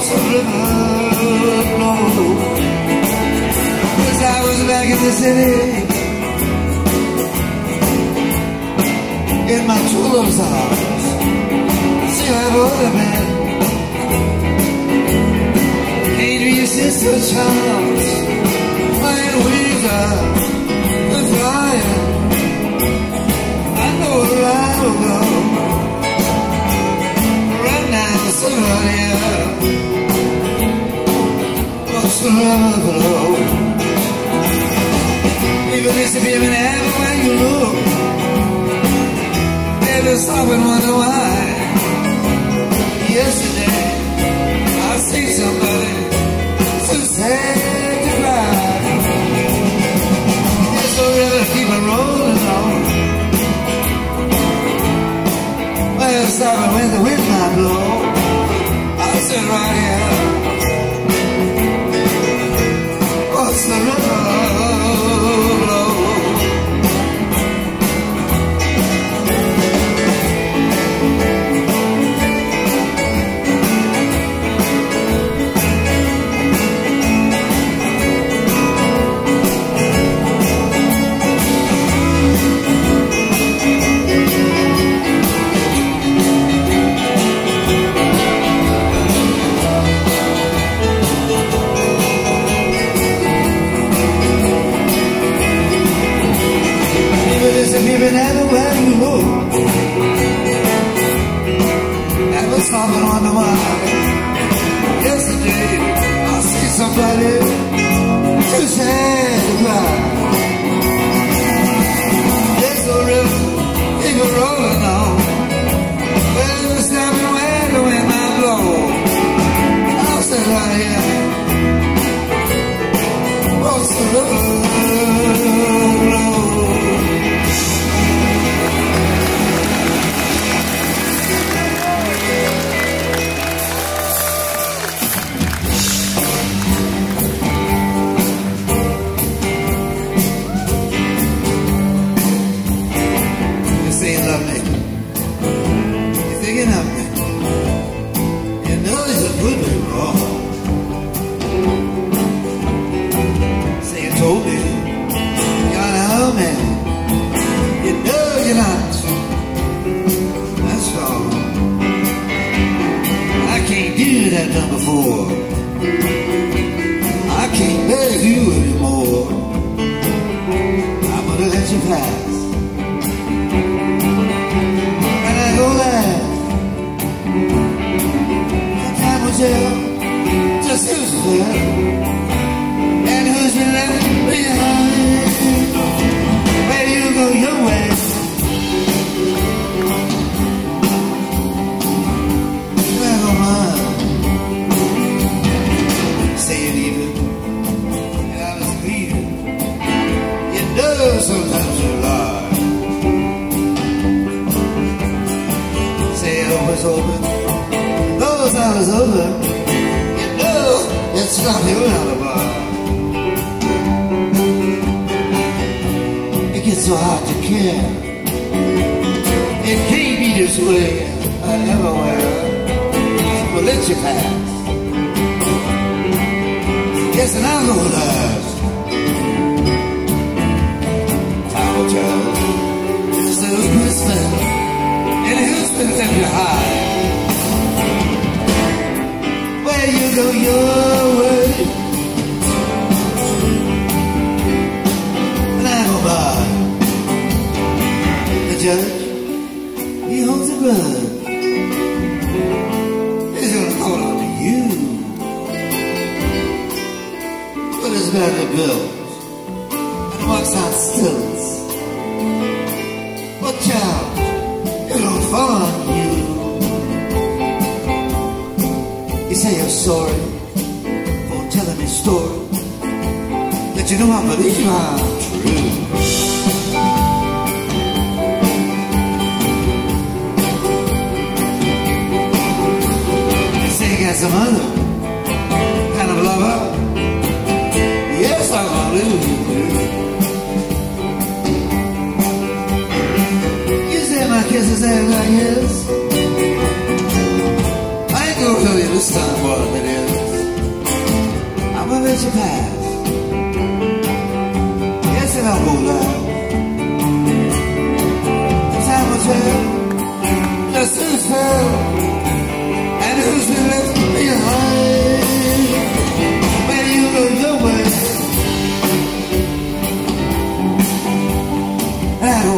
the river flow. As I was back in the city, in my true love's arms, see I would have been. Ain't your sister Charles, playing Weezer, the flying. I know where I will go. Right now, somebody else. What's the river below? Even if you've been everywhere you look, never stop and wonder why. Yesterday, I see somebody so sad to cry. There's no river to keep it rolling on. Well, stopping when the wind might blow. I'll sit right here. What's the river blow? Even everywhere you look, never stopping on the mind. Yesterday, I see somebody too sad to cry. There's no river, keep it rolling on. Well, never stopping where the wind might blow. I'll stay right here. What's the river blow? Done before. I can't beg you anymore. I'm gonna let you pass. And I go there. And time will tell just who's there and who's been left behind. Where you go your way. Where go mine. Sometimes you lie. Say it always open. Those hours over. You know it's not your alibi. It gets so hard to care. It can't be this way everywhere. So we'll let you pass. Yes, and I'll go last. It's the Christmas, and who's been left behind? Where you go your way, and I go by. The judge, he holds a grudge. He's gonna call on to you. But it's badly built, and walks out stilts. But child, it don't fall on you. You say you're sorry for telling me story that you know I believe I'm true. You say you got some other kind of lover. Yes, I'm gonna lose you. My kisses ain't like his. I ain't gonna tell you this time what it is. your past. Yes, and I'll go loud. Time will tell just who's fell and who's been left behind. When you go your way, and oh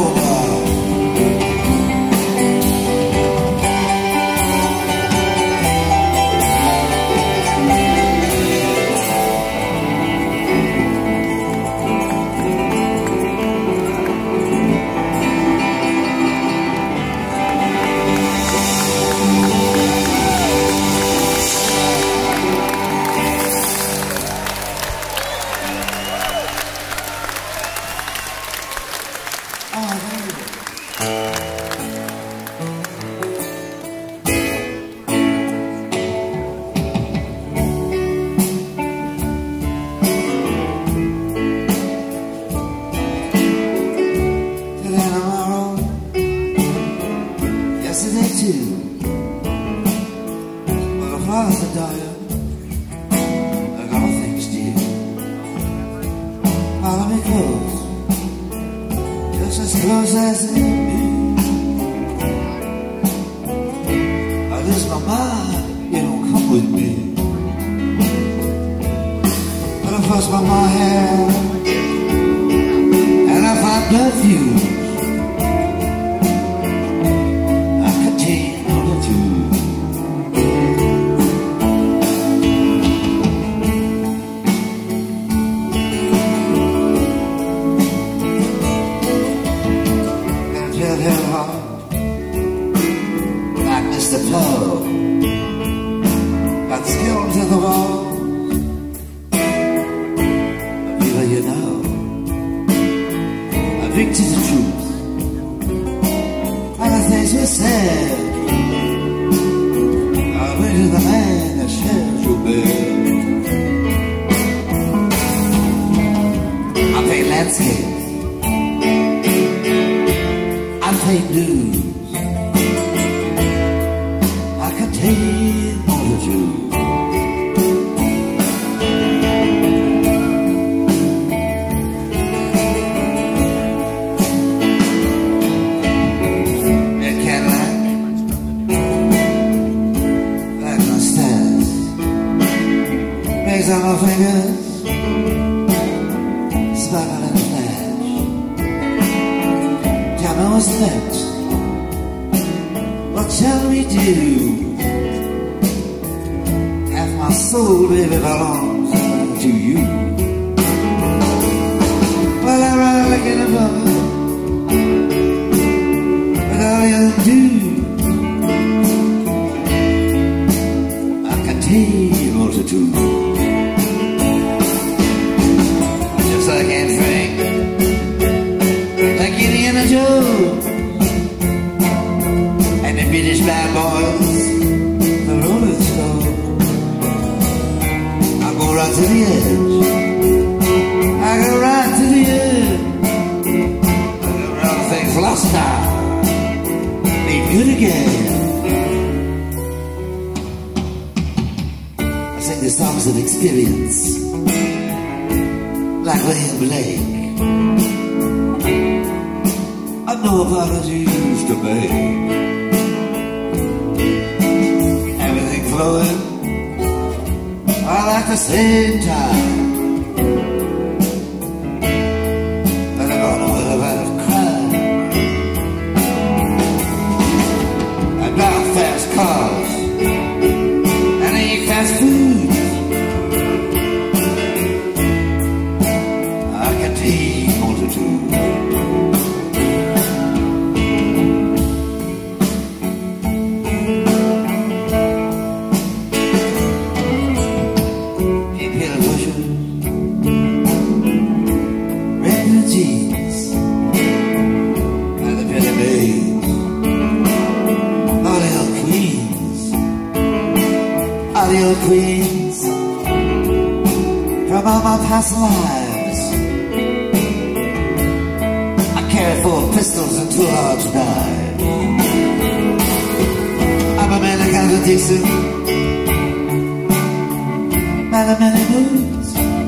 by the many moons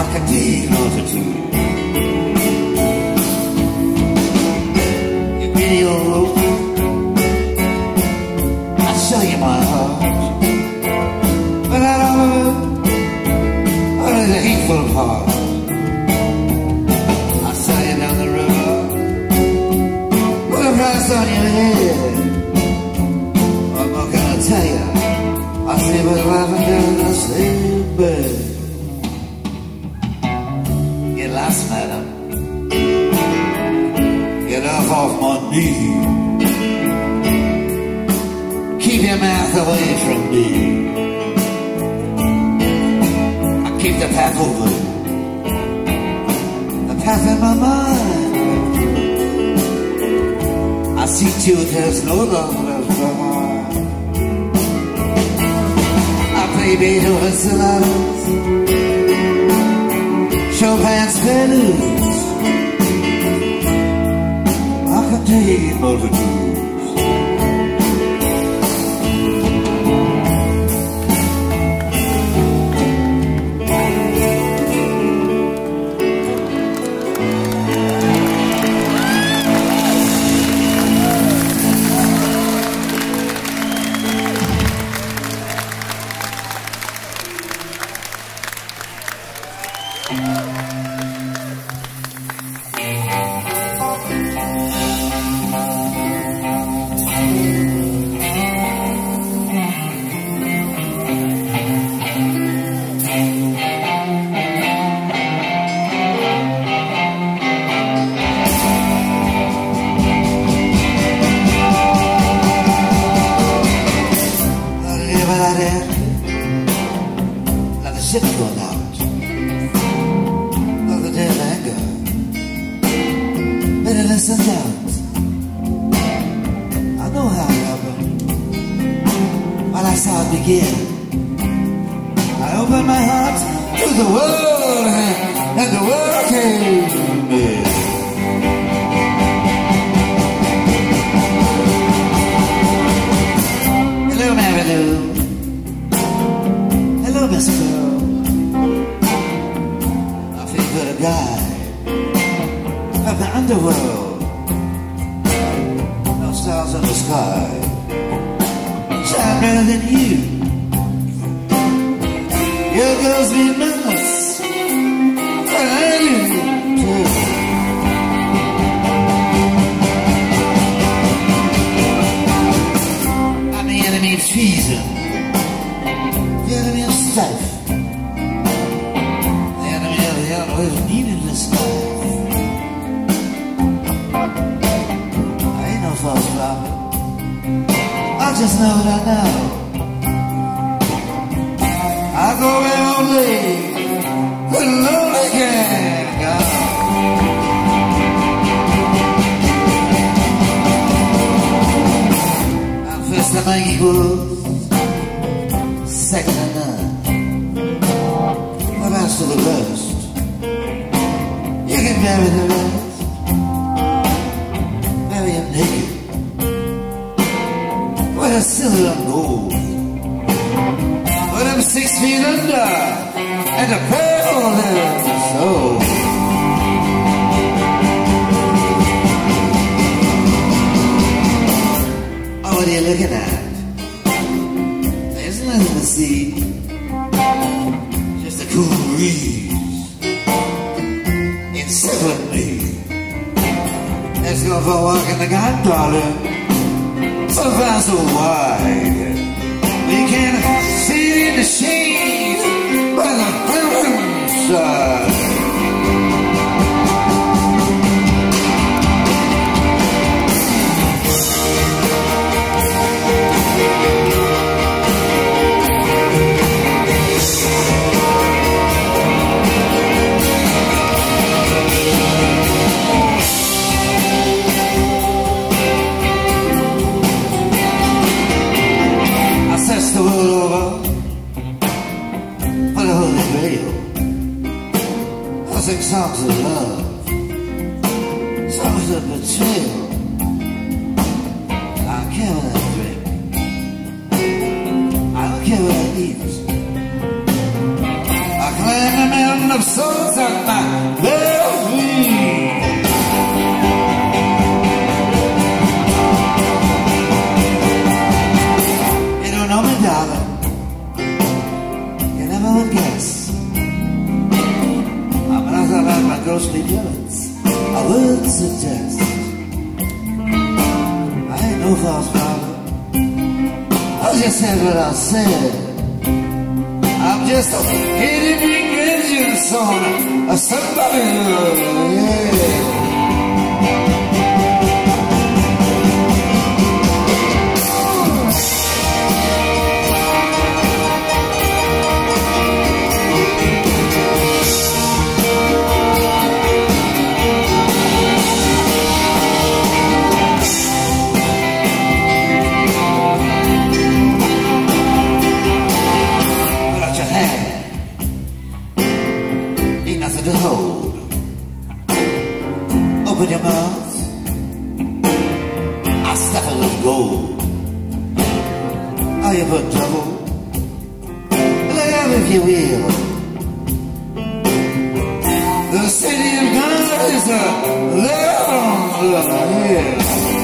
can take multitude. You give me your rope, I'll show you my heart. But out of it, out of the hateful heart, I'll sail you down the river, put a price on your head. What more can I tell you? I see but laughing down the same bed. Get lost, madam. Get off my knee. Keep your mouth away from me. I keep the path open, the path in my mind. I see till there's no love left behind. Beethoven's sonatas, Chopin's preludes, I can take multitudes. Like the ship going out, like the dead anger, bitterness and doubt. I know how it happened. When I saw it begin, I opened my heart to the world, and the world came in. Hello, Marilou. Hello, Miss Girl. I feel good, a guy of the underworld. No stars in the sky shine better than you. Your girls be madness, and I do too. I'm the enemy of treason, the enemy of strife, the enemy of the always needless life. I ain't no false prophet, I just know what I know. I go where only the lonely can go. I'm first of my equals, second to none. The best of the best, you can bury the rest, bury him naked with a silver and gold. But I'm 6 feet under, and a pearl in the soul. Oh, what are you looking at? There's nothing to see, just a cool breeze encircling me. Let's go for a walk in the garden, darling. So far, so wide, we can't see it in the shade by the mountain side. The world over on the holy radio. I sing songs of love, songs of betrayal. I don't care what I drink, I don't care what I eat. I when the melting of souls at my belly. You don't know me, darling. You never would guess. I'm not about my ghostly villains. I would suggest I ain't no false prophet. I just said what I said. I'm just a hidden vengeance on somebody, yeah. To hold. Open your mouth. I'll stuff it with gold. Are you put trouble? Live if you will. The city of God is a little hill.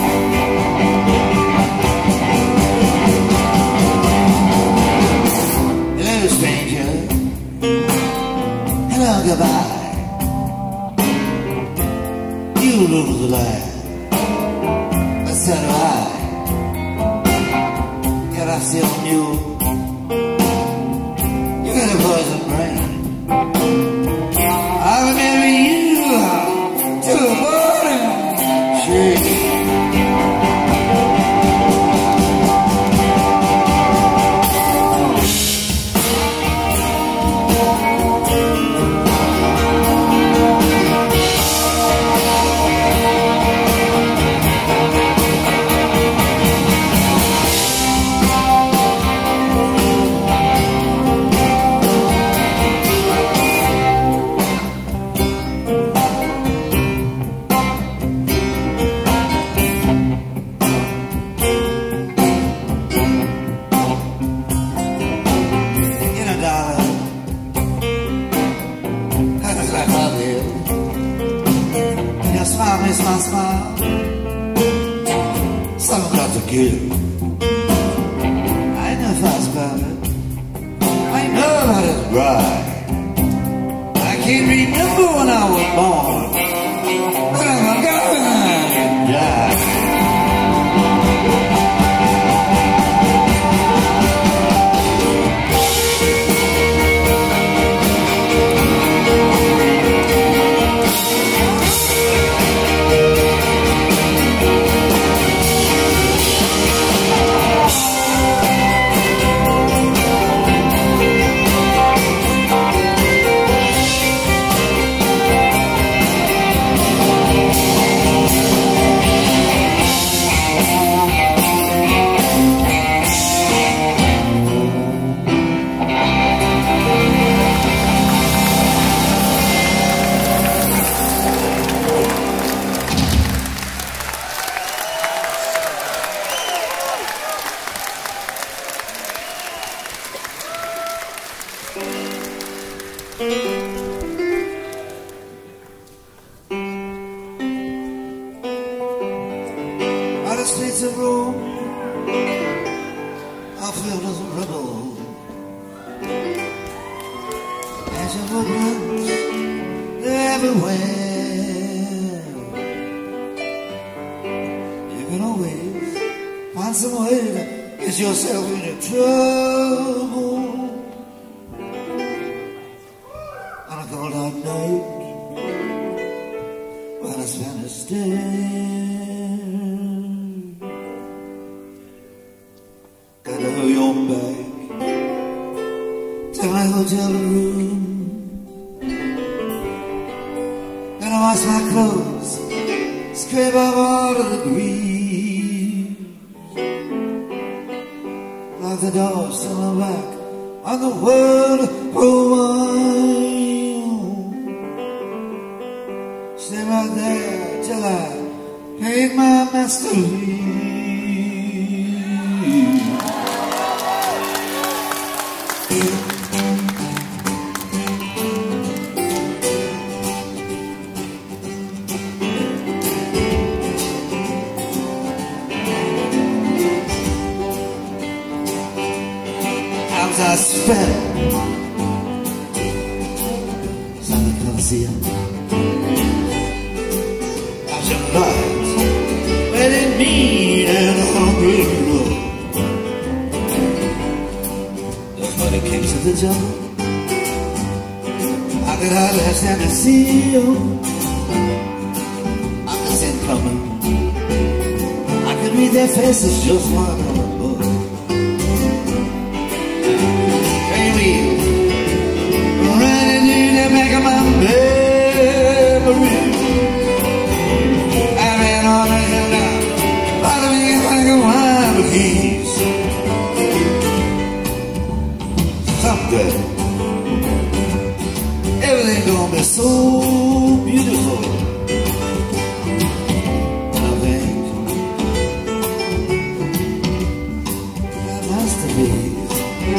Hello, stranger. Hello, goodbye. You lose the light, but so do I. Yet I still knew you got a poison brain. I'll marry you to a morning tree. My smile, something got to give. I ain't no fuss about it. I know that it's right. I can't remember when I was born, but I'm a guy and die. The streets of Rome are filled with rubble. As your footprints, they're everywhere. You can always find some way to get yourself into trouble. On a cold hot night, while I spend a day. Gotta go your back to my hotel room. Gonna wash my clothes, scrape off all of the grease. Lock the door, turn my back on the world for mine. Stay right there till I make my master leave. I spent Santa Coliseum. Watching lights where they meet and hungry road. The funny kings of the jungle, how could I last stand to see you? I could see them coming, I could read their faces just like a book. Train wheels running in the back of my memory. I ran on a hill now, following it like a wild geese. Someday everything's gonna be so beautiful. I think my masterpiece.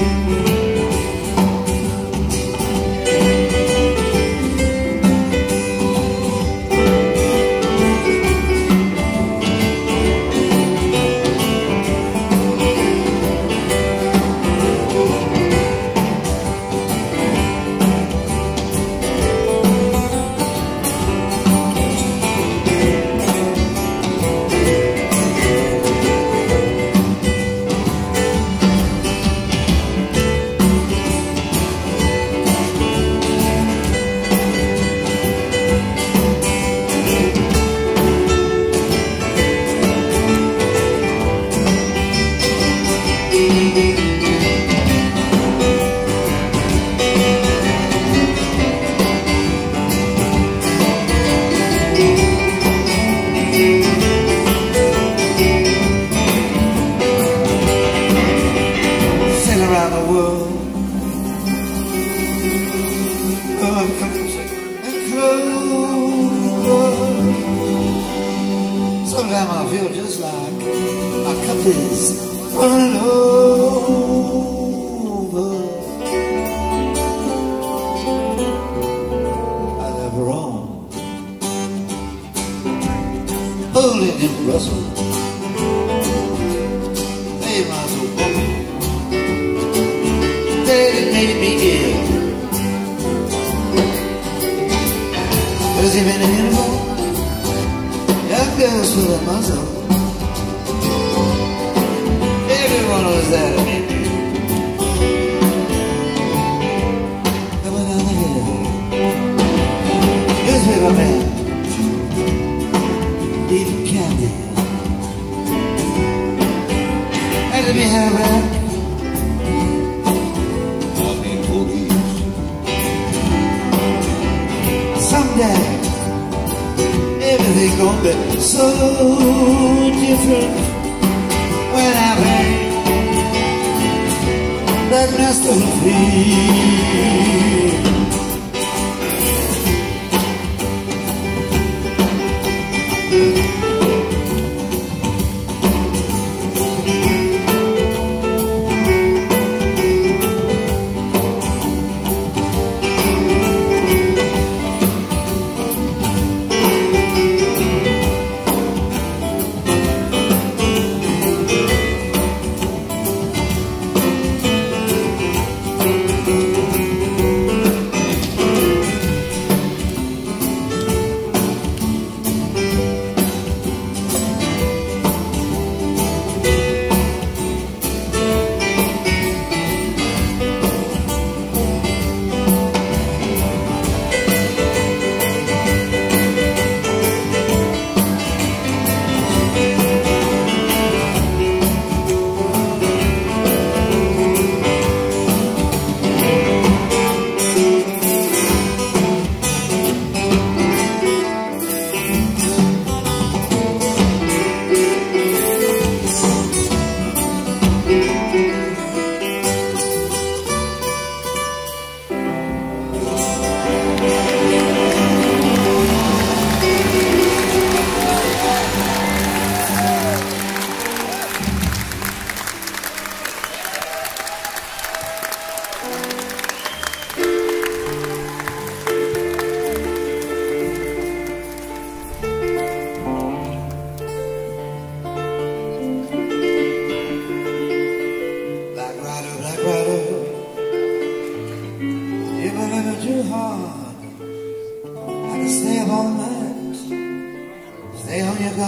Around the world, oh, I'm coming and close. Sometimes I feel just like my cup is running over. I never own holding in Brussels. They might as well both. It made me ill. Has he been an animal? Young girls with a muzzle. Everyone was that in me. Coming on the hill. Newspaper man, eating candy. Had to be held back. Someday everything's gonna be so different when I pay that master fee.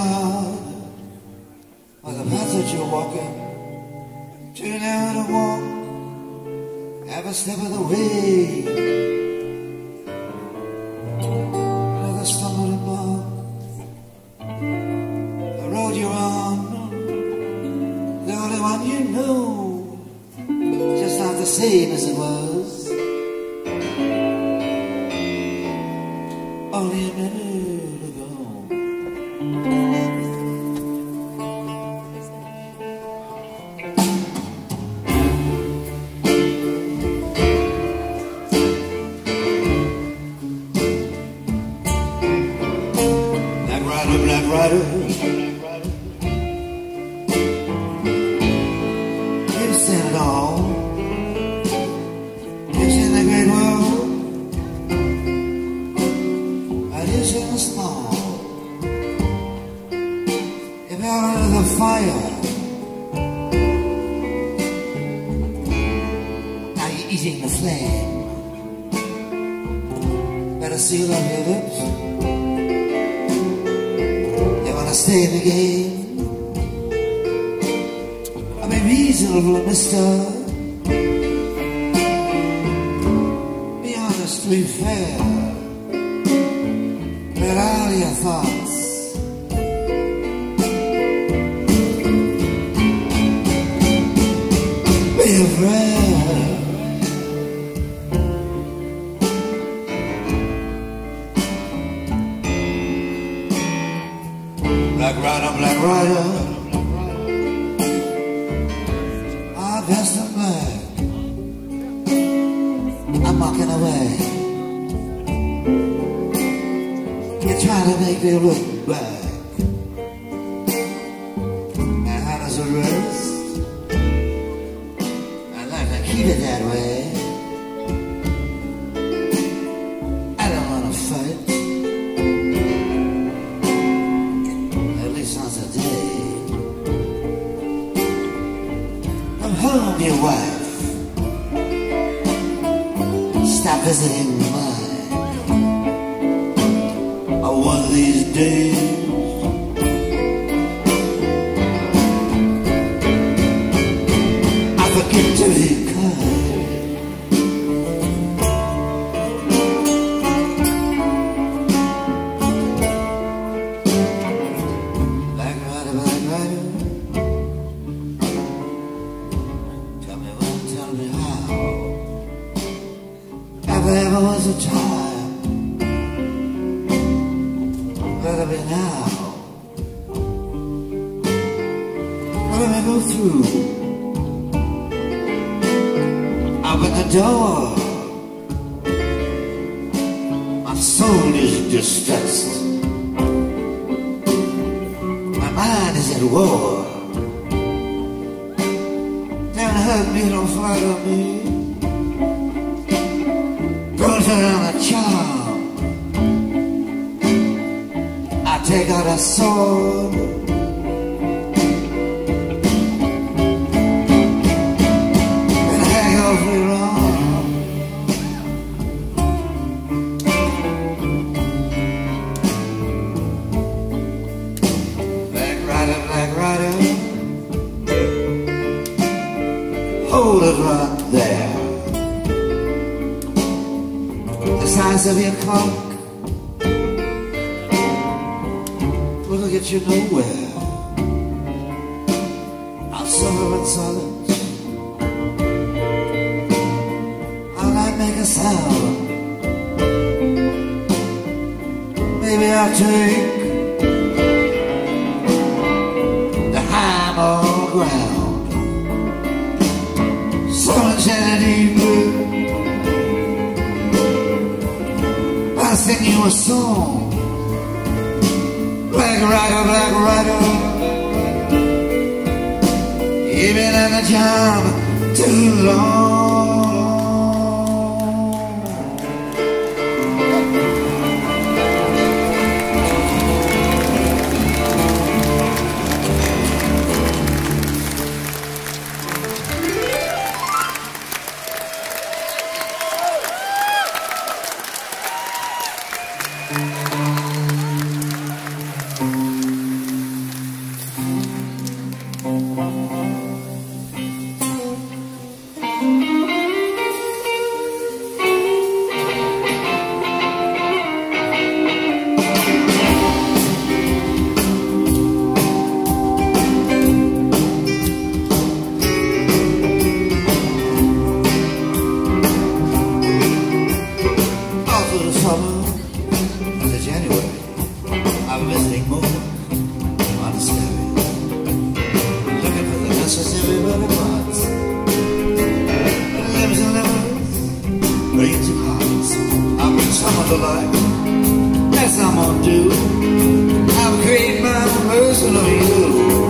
hard, like the path that you're walking, too narrow to walk every step of the way. Another stumble and bump, the road you're on, the only one you know, just not the same as it was only a minute ago. Black rider, you stand it all. It's in the great world, it is in the small. If you're under the fire, now you're eating the flame. Better seal up your lips. Stay in the game. I mean reasonable, mister. Be honest, be fair. Let all your thoughts be afraid. Black rider, all dressed in black, I'm walking away. You're trying to make me look back. And how does it rest? I'd like to keep it that way. I don't want to fight. Home, your wife. Stop visiting mine. One of these days I forget to be kind. Black rider, black rider. There was a time, let it be now. Let me go through. Open the door. My soul is distressed. My mind is at war. Don't hurt me, don't follow me. Don't turn on a charm. I take out a sword and hang off me wrong. Black rider, hold it right there. The size of your cock will get you nowhere. I'm summer and solid. I'll not make a sound. Maybe I'll take the high ground. Someone's in an evening, I'll sing you a song. Black rider, you've been on the job too long. to love you.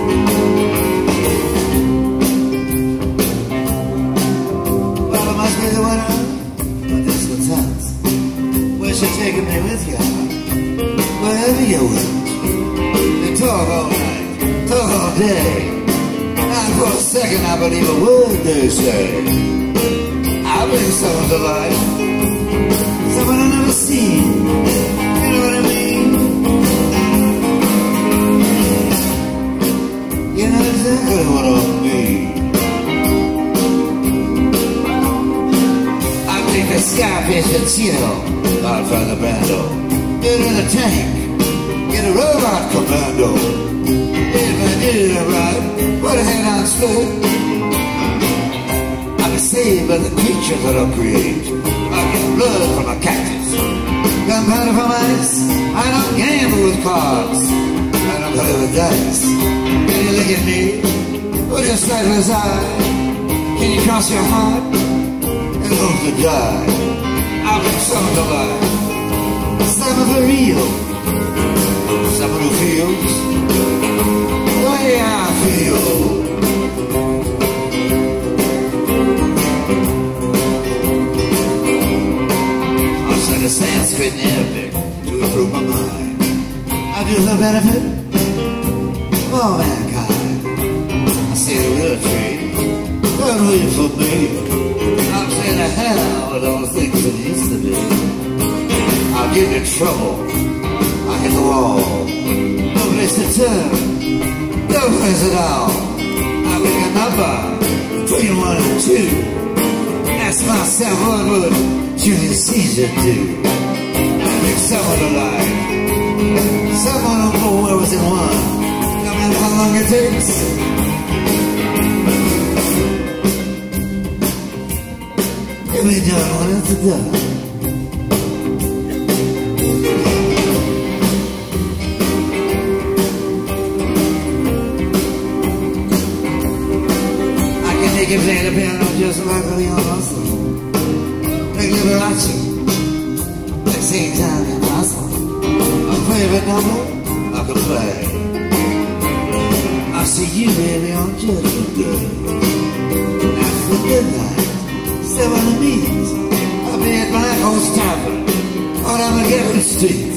Well, I must be the winner, but this was tough. Wish you'd taken me with you, wherever you went. They talk all night, talk all day, and for a second I believe a word they say. I bring someone to life, someone I've never seen. You know what I mean? You know exactly what I mean. I take a skyfish and chill out from the bando. Get in the tank, get a robot commando. If I did it right, put a hand on straight. I'm saved by the creatures that I'll create. I get blood from a cactus, gunpowder from ice. I don't gamble with cards, I don't play with dice. Can you look at me with your sightless eye? Can you cross your heart and hope to die? I'll bring someone to life, someone for real, someone who feels the way I feel. The Sanskrit and Arabic to improve my mind. I do the benefit of all mankind. I see the real tree, don't wait for me. I'm saying to hell with all the things that used to be. I'll get in trouble, I hit the wall. No place to turn, no place at all. I pick a number between 1 and 2. Ask myself what would Julius Caesar do? I make someone alive, someone on more hours in one. No matter how long it takes. It'll be done when it's done. I can make it play the piano just like Leon Russell. Liberace, like same time in Oslo. A favorite number I can play. I see you, baby, on Judgment Day. After midnight, step on the beat. I'll be at Black Horse Tavern on Armageddon Street.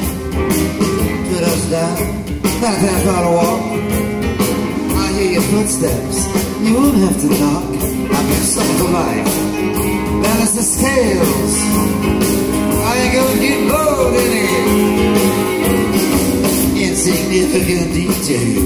2 doors down, not that far to walk. I hear your footsteps, you won't have to knock. I'll be someone to life. Balance the scales, I ain't gonna get bored in it. Insignificant detail.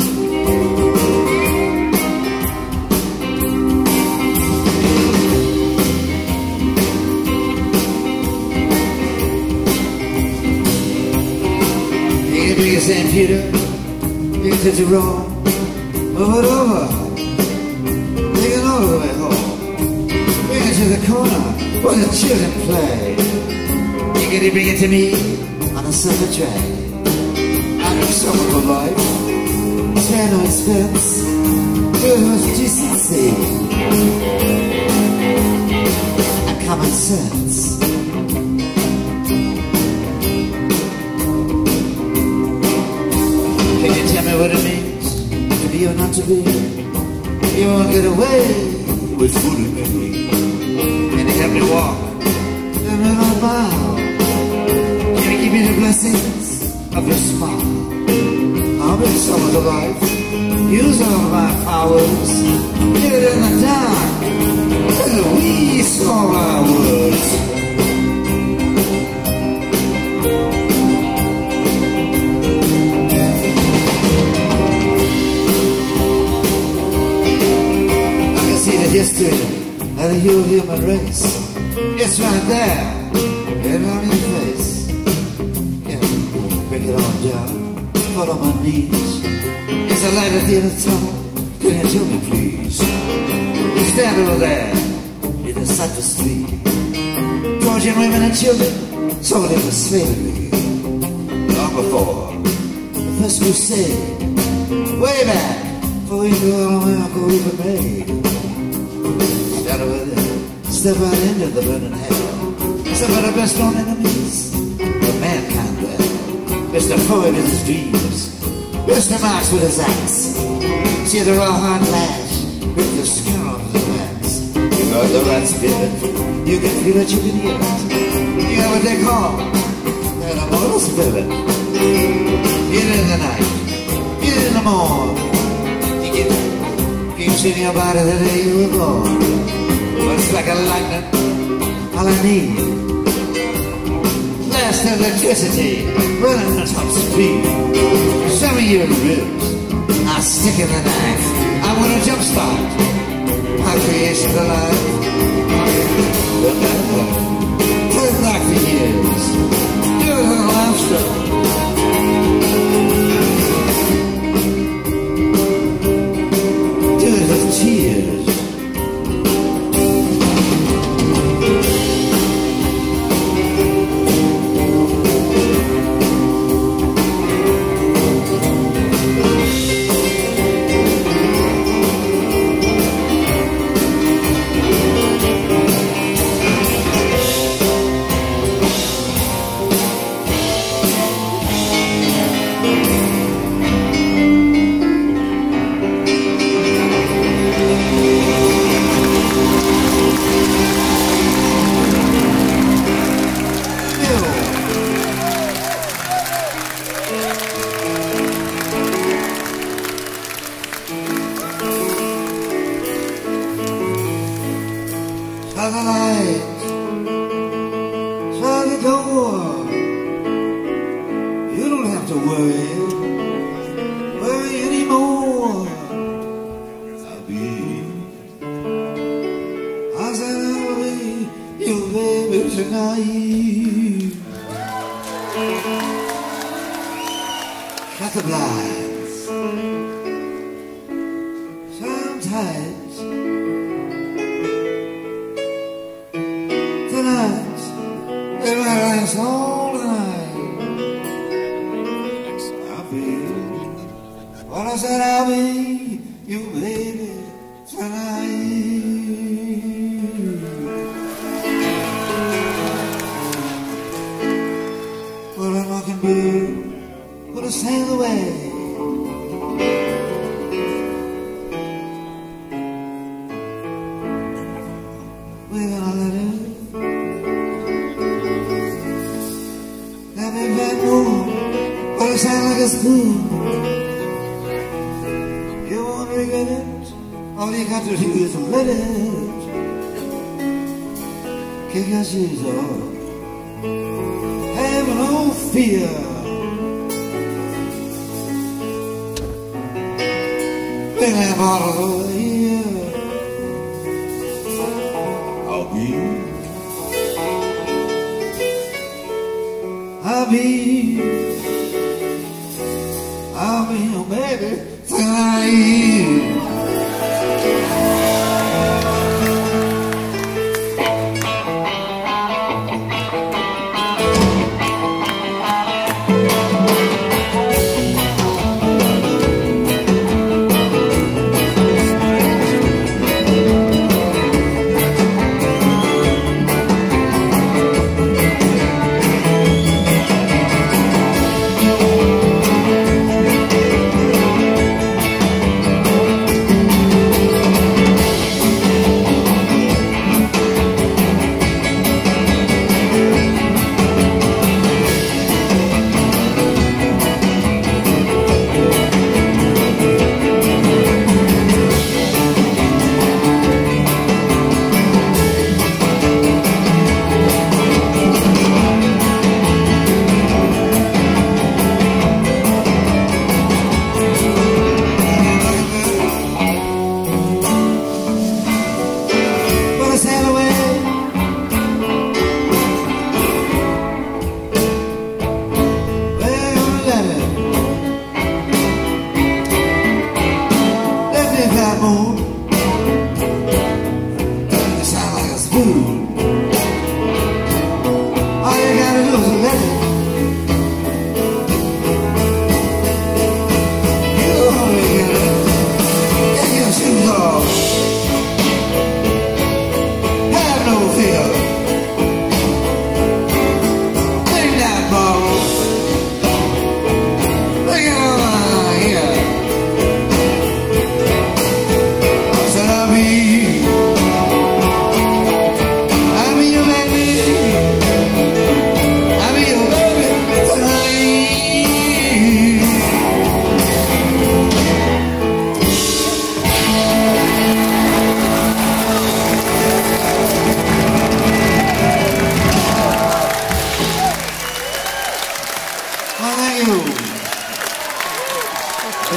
You can bring a St. Peter, you can touch it wrong, move it over, take it all the way home. To the corner where the children play. You can bring it to me on a silver tray. I know someone for life, spare no expense, good with decency and common sense. Can you tell me what it means to be or not to be? You won't get away with fooling me. Help me walk the middle mile. Can you give me the blessings of your smile? I'll bring someone to life, use all my powers, give it in the dark, and the wee small hours. I can see the history of the human race. It's right there, right on your face. Yeah, break it on down, fall on my knees. It's a light at the end of the tunnel. Can you tell me please? You stand over there in the Cypress tree. Georgian women and children sold into slavery. Long before the first crusade, way back before England America even made. Stand over there, step right into the burning hell. Some of the best known enemies of mankind there. Mr. Poet and his dreams, Mr. Marx with his axe. See the raw hard lash with the skin off the backs. You know the rat's spirit. You can feel it, you can hear it. You know what they call an immortal spirit. Get it in the night, get it in the morning. You get it. Keeps in your body the day you were born. But it's like a lightning, all I need. Last electricity, running at top speed. Some of your ribs are sticking the knife. I want to jumpstart my creation alive. But now, turn back the years, do it on a live show. Do it with tears. Shut the light, shut the door. You don't have to worry anymore. I said I'll be your baby tonight. Shut the blinds. Sometimes tonight, it might last all the night. I'll be, what I said, I'll be your baby tonight. What I can do, put a sail away. We're gonna let it. That big bad moon, but it sound like a spoon. You won't regret it. All you got to do is let it. Kick your shoes off. Have no fear. Bring that bottle over here. I'll be your baby tonight.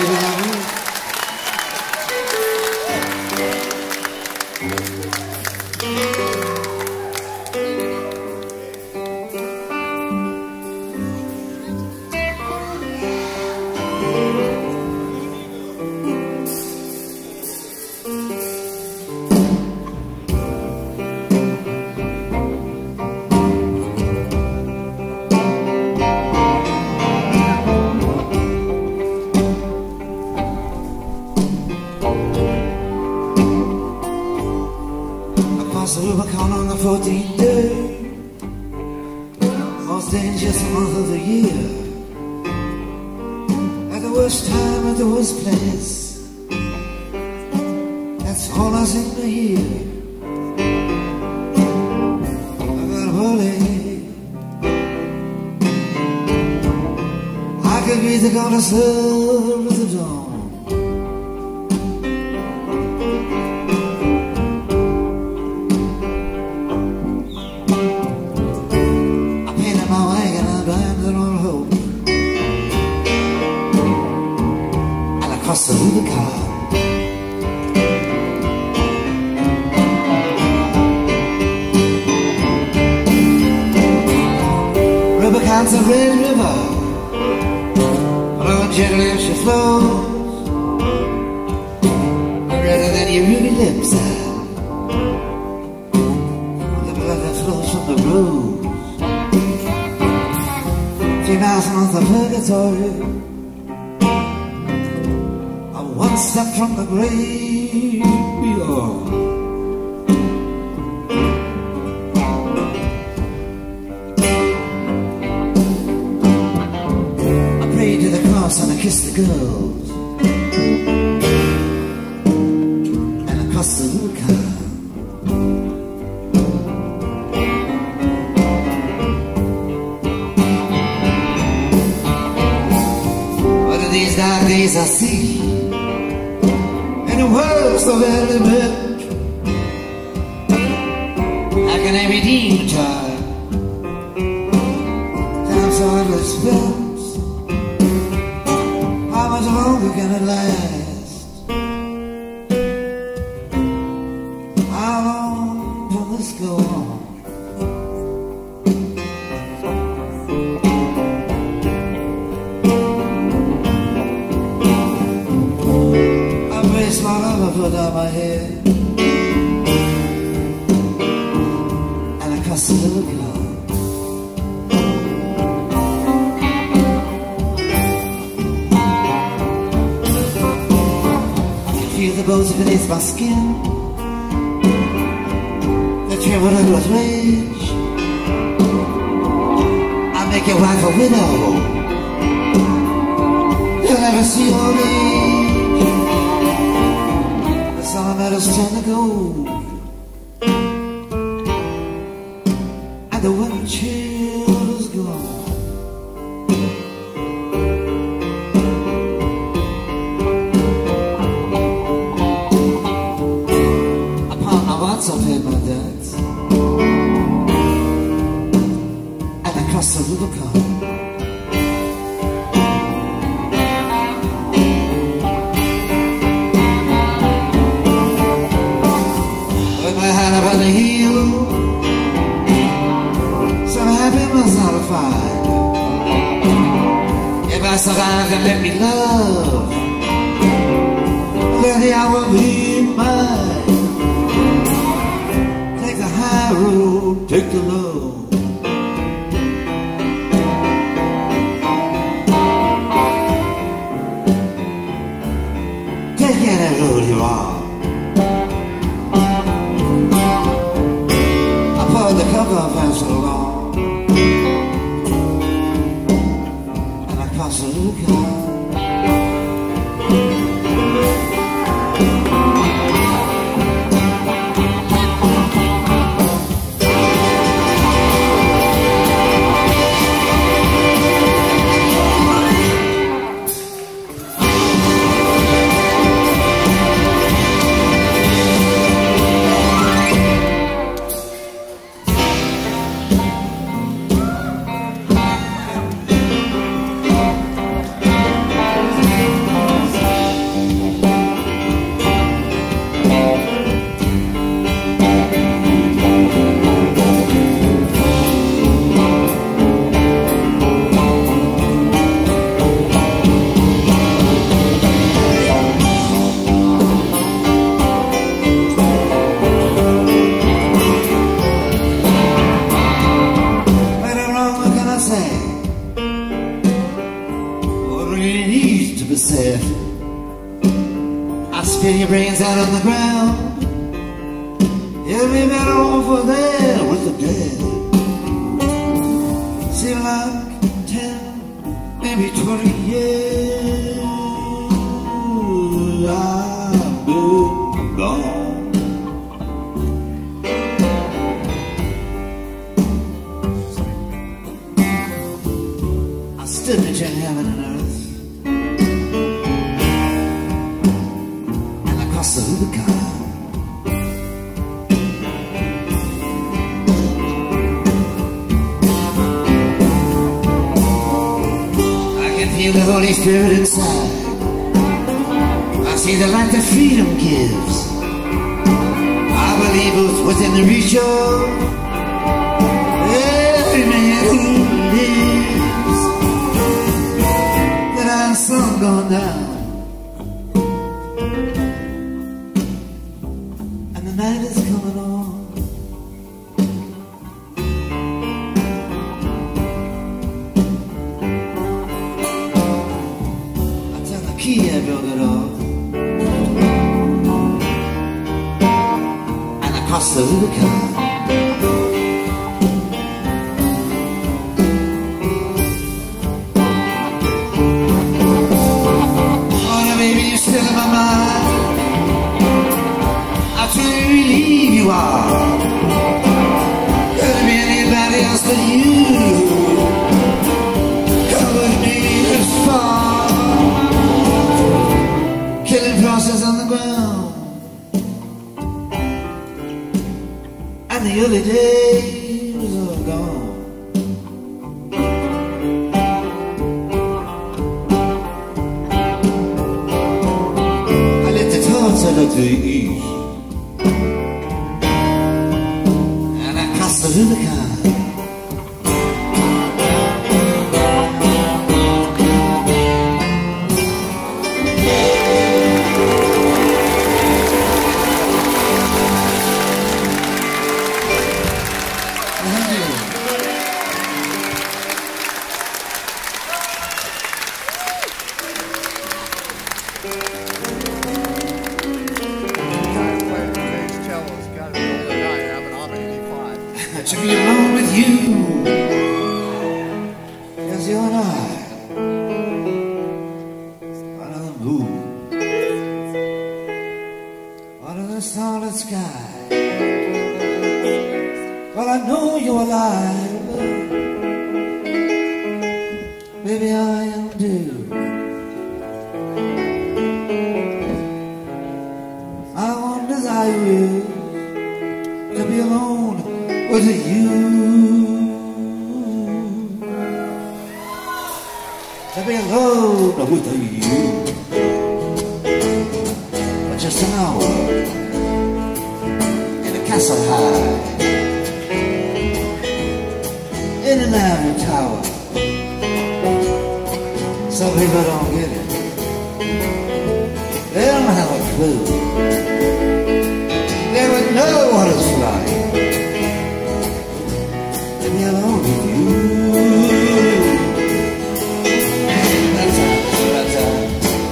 baby, love you. Across the Rubicon on the 14th day, most dangerous month of the year, at the worst time, at the worst place. That's all I seem to hear. I got a bully. I could be the goddess of the dawn. Across the Rubicon, Rubicon's a red river, flowing gently as she flows, redder than your ruby lips are, the blood that flows from the rose. 3,000 months of purgatory, one step from the grave beyond. I prayed to the cross and I kissed the girls, and across the Rubicon. One of these dark days I see, and the world's so very bad. How can I redeem time? Time's hardly spent. How much longer can it last? How long will this go on? My love put on my head, and across the Rubicon. I can feel the bones beneath my skin, they tremble under with rage. I make your wife a widow, you'll never see your age. Some metals turn to gold, and the wind chill is gone. Upon my once I've paid my debts, and across the Rubicon. Upon the hill, some happiness I'll find. If I survive and let me love, then the hour be mine. Take the high road, take the low. Take any road you are. The cover fell so long, and I crossed the Rubicon. death. I'd spin your brains out on the ground. You'll be better off over there with the dead. Seem like 10, maybe 20 years I've been gone. I stood between heaven and earth, and I crossed the Rubicon. Feel the Holy Spirit inside. I see the light that freedom gives. I believe it's within the reach of every man who lives. That our sun gone down, and the night is coming on. Key, I built it all, and I crossed the Rubicon. Oh, now baby, you're still in my mind. I truly believe you are. Couldn't be anybody else but you. Covered me this far. Killing crosses on the ground, and the early days was all gone. I let the clouds head up to the east, and I crossed the Rubicon. To be alone with you, as you and I, under the moon, under the starlit sky. Well, I know you're alive, baby, I am too. I won't desire you to be alone with you, to be alone with you, for just an hour in a castle high, in an ivory tower. Some people don't get it, they don't have a clue, they would know what it's like to be alone with you. That's time.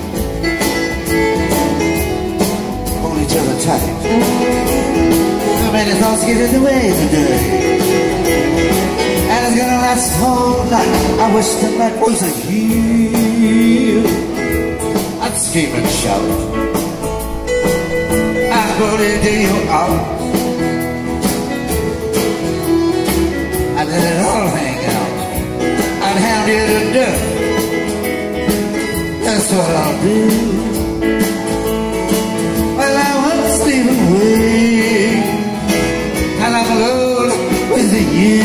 Hold each other tight. So many thoughts get in the way today, and it's gonna last all night. I wish that that wasn't you. I'd scream and shout, I'd go into your arms, I'd let it all hang out, I'd hound you to death. That's what I'll do. Well, I won't sleep away, and I'm alone with you.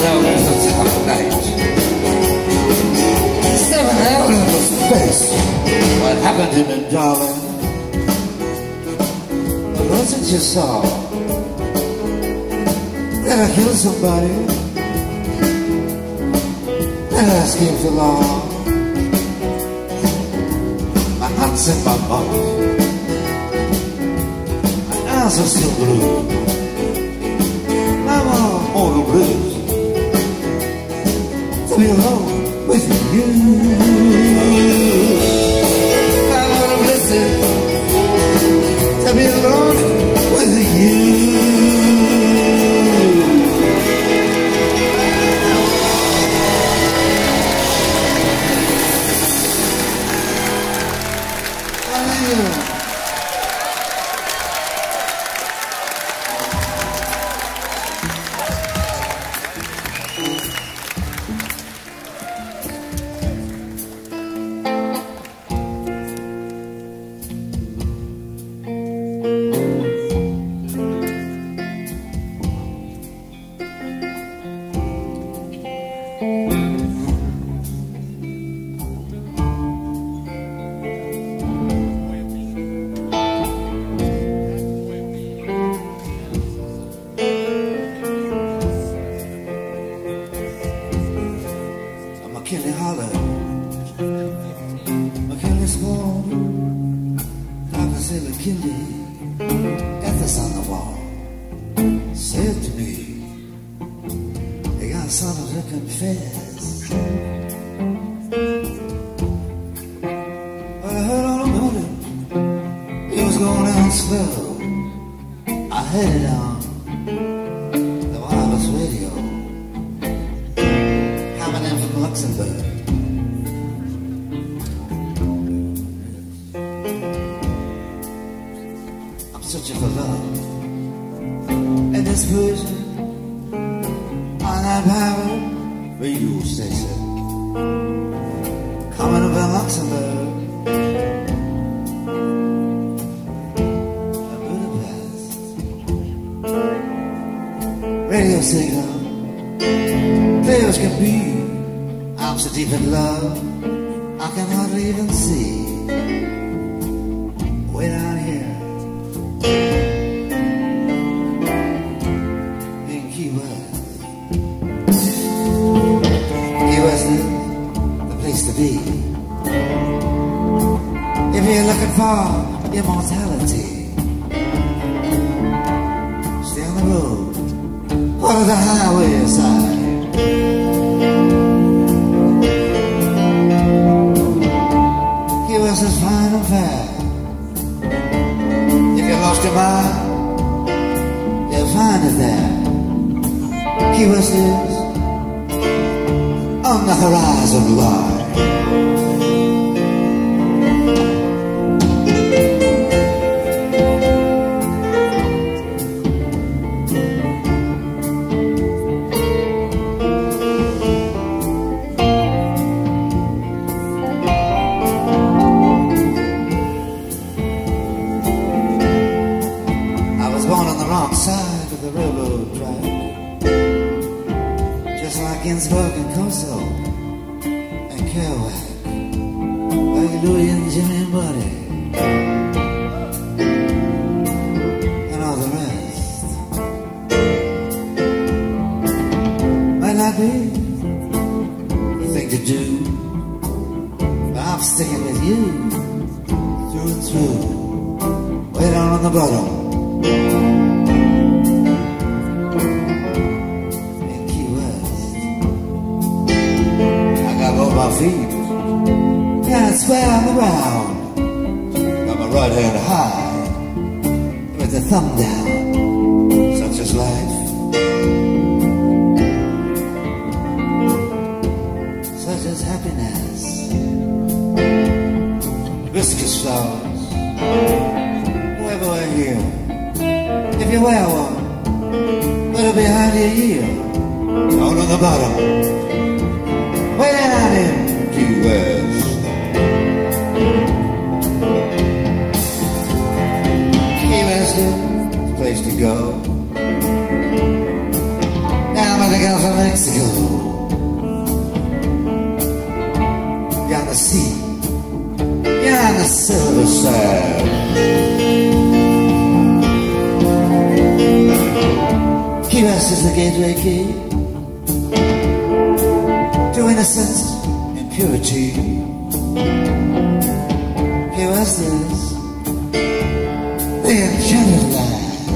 out into the top of night. Stepping out into space. What happened to me, darling? Wasn't you saw that I killed somebody, that I escaped the law? My heart's in my mouth, my eyes are still blue. I'm on mortal blues to be alone with you. I'm on a blessing to be alone with you. McKinley Hollow, McKinley Small, Dr. say McKinley, got this on the wall, said to me, they got something to confess. But I heard all about it, it was going down slow. I heard it on the wireless radio, coming in from Luxembourg. I'm searching for love and desperation on that power radio station, coming in from Luxembourg. Radio signal, clear as can be. I'm so deep in love, I can hardly even see. Way down here in Key West. Key West is the place to be if you're looking for immortality. Stay on the road or the highway side. Key West is fine and fair. If you lost your mind, you'll find it there. Key West is on the horizon line. Side of the railroad track, just like Ginsburg and Coso and Kerouac, like Louie and Jimmy and Buddy, and all the rest. Might not be the thing to do, but I'm sticking with you through and through, way down on the bottom. My feet, and square on the ground. Got my right hand high, with the thumb down. Such is life, such is happiness. Hibiscus flowers, whoever wear here. If you wear one, put it behind your ear, down on the bottom. Way down in Key West. Key West is the place to go. Down by the Gulf of Mexico. sad. Key West is the gateway key to innocence and purity. Key West is the enchanted land.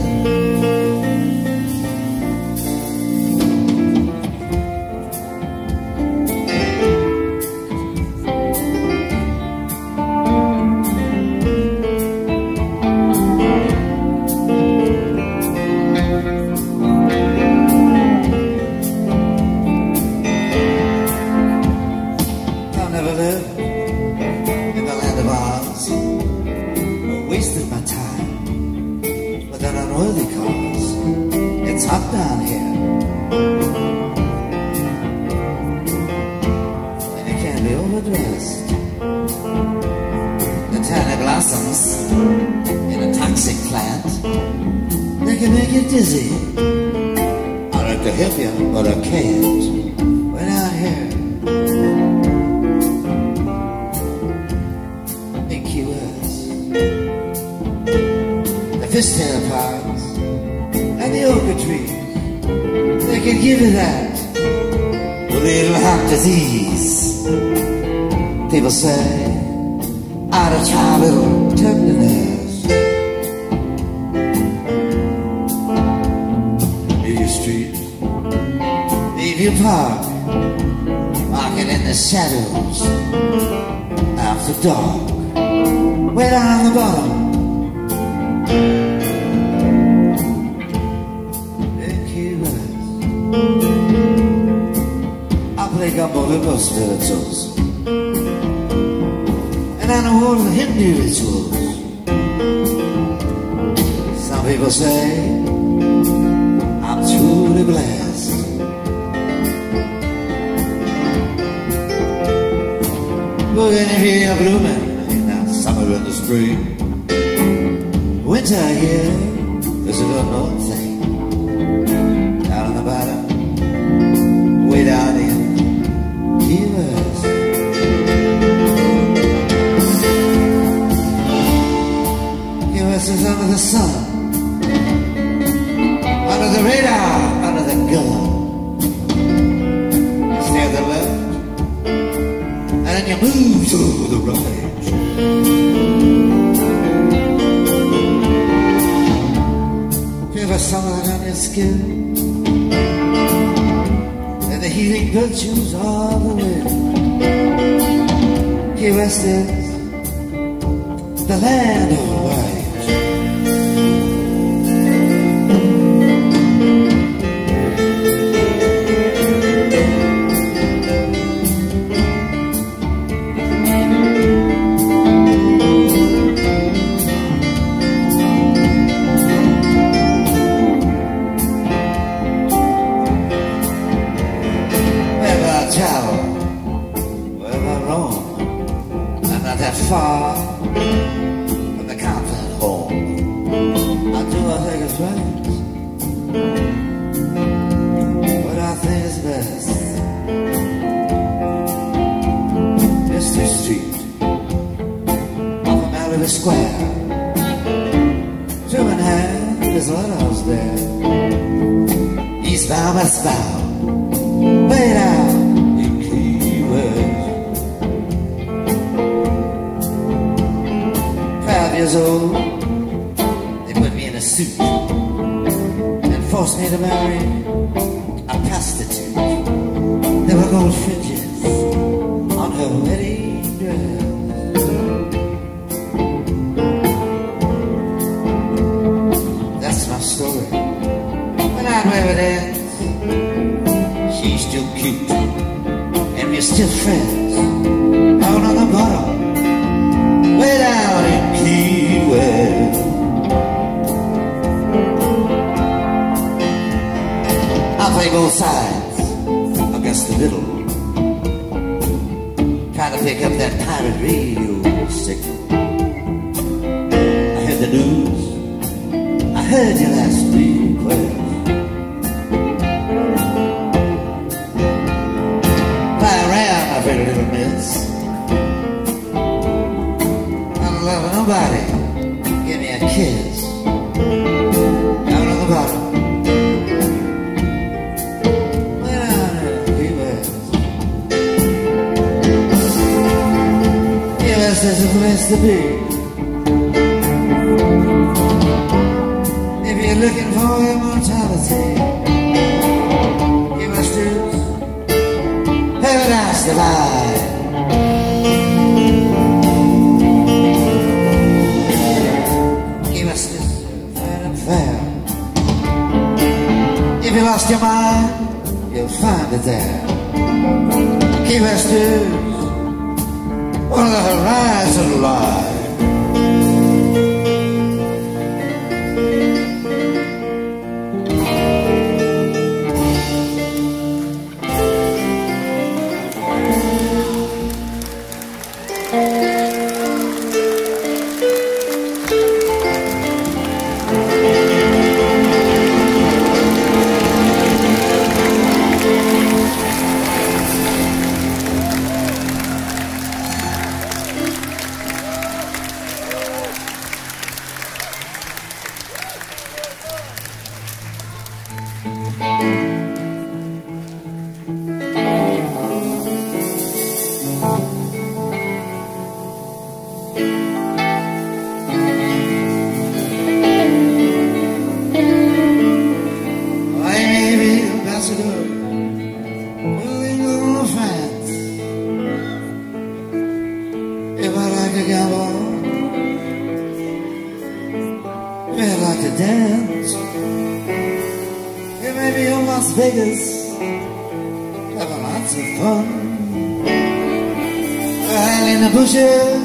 In the land of Oz, I wasted my time with an unworthy cause. It's hot down here, and you can't be overdressed. The tiny blossoms in a toxic plant, they can make you dizzy. I'd like to help you, but I can't. We're down here in Key West. The fishtail ponds and the oak trees, they can give you that little heart disease. People say, out of childhood tenderness. Leave your street, leave your park, walking in the shadows after dark. Way down the bottom in Key West, I play gumbo to los spirituals, and I know all the Hindu rituals. Some people say I'm truly blessed. Bougainvillea blooming, summer and the spring, winter here is a unknown thing. Down on the bottom, way down in Key West. Key West is under the sun, under the radar, under the gun. Stay to the left, and then you move to the right. Give us sunlight on your skin and the healing virtues of the wind. Key West is the land of white. That far from the comfort home, I do what I think is right, what I think is best. Mystery Street, off of Mallory Square, 2.5, there's a lighthouse there. Eastbound, westbound, way down in Key West. 5 years old, they put me in a suit and forced me to marry a prostitute. There were gold fringes on her wedding dress. That's my story, and I'd where it ends. She's still cute, and we're still friends. Down on the bottom, way down in Key West. I'll play both sides against the middle, trying to pick up that pirate radio signal. I heard the news, I heard your last request. Fly around, my pretty little miss. nobody give me a kiss down on the bottom. Well, he was. Yes, there's a place to be. If you're looking for immortality, you must choose Paradise Divide. If you lost your mind, you'll find it there. Key West is one of the horizon line. If I like to gamble, if I like to dance, it may be in Las Vegas, having lots of fun. Hiding in the bushes,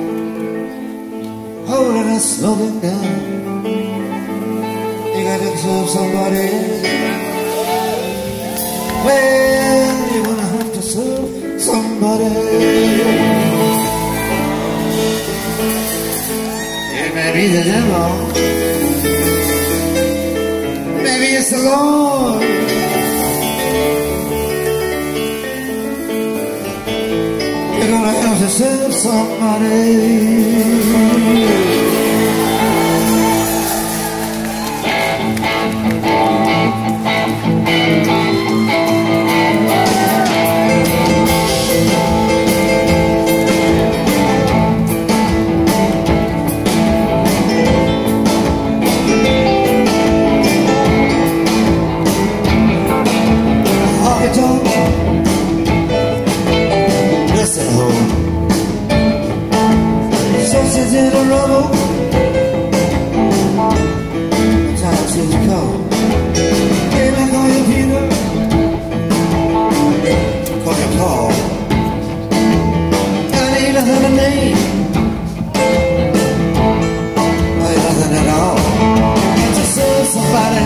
holding a smoking gun. You gotta serve somebody. Well, you're gonna have to serve somebody. Maybe the devil, maybe it's the Lord. You're gonna have to serve somebody. In a rubble, time seems cold. Hey, I call you Peter, call you Paul. I need nothing to name, I ain't nothing at all. Just serve somebody.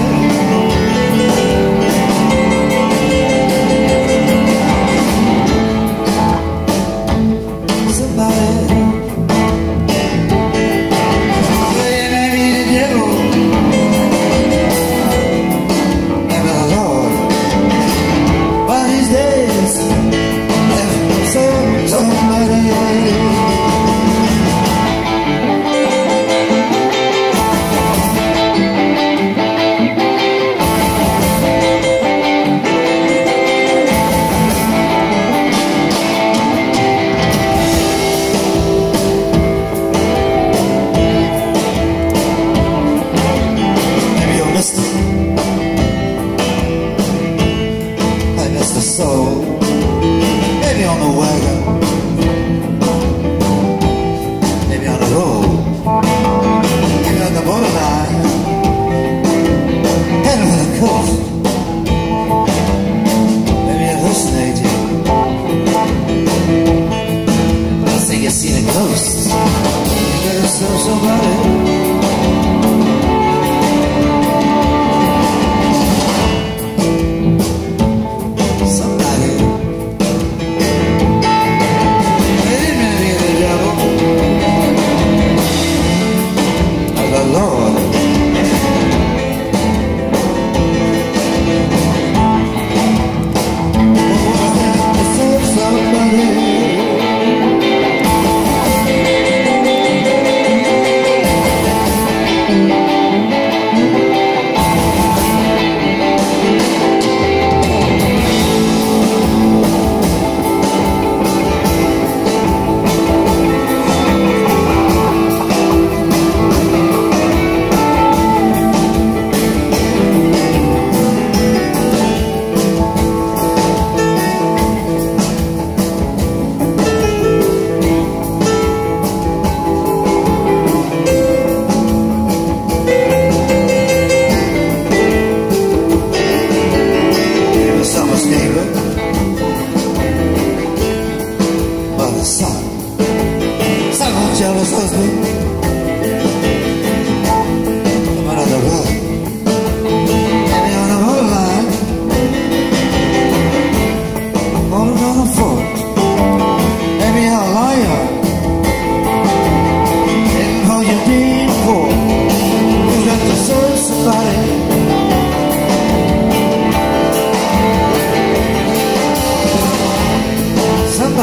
Maybe on the wagon, maybe on the road, maybe on the borderline, heading for the coast. Maybe you're hallucinating, I think you've seen a ghost. You better serve somebody.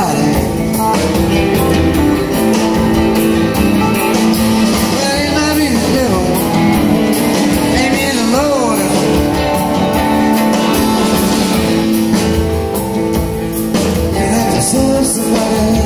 somebody. Well, it might be the devil, maybe the Lord. You have to serve somebody.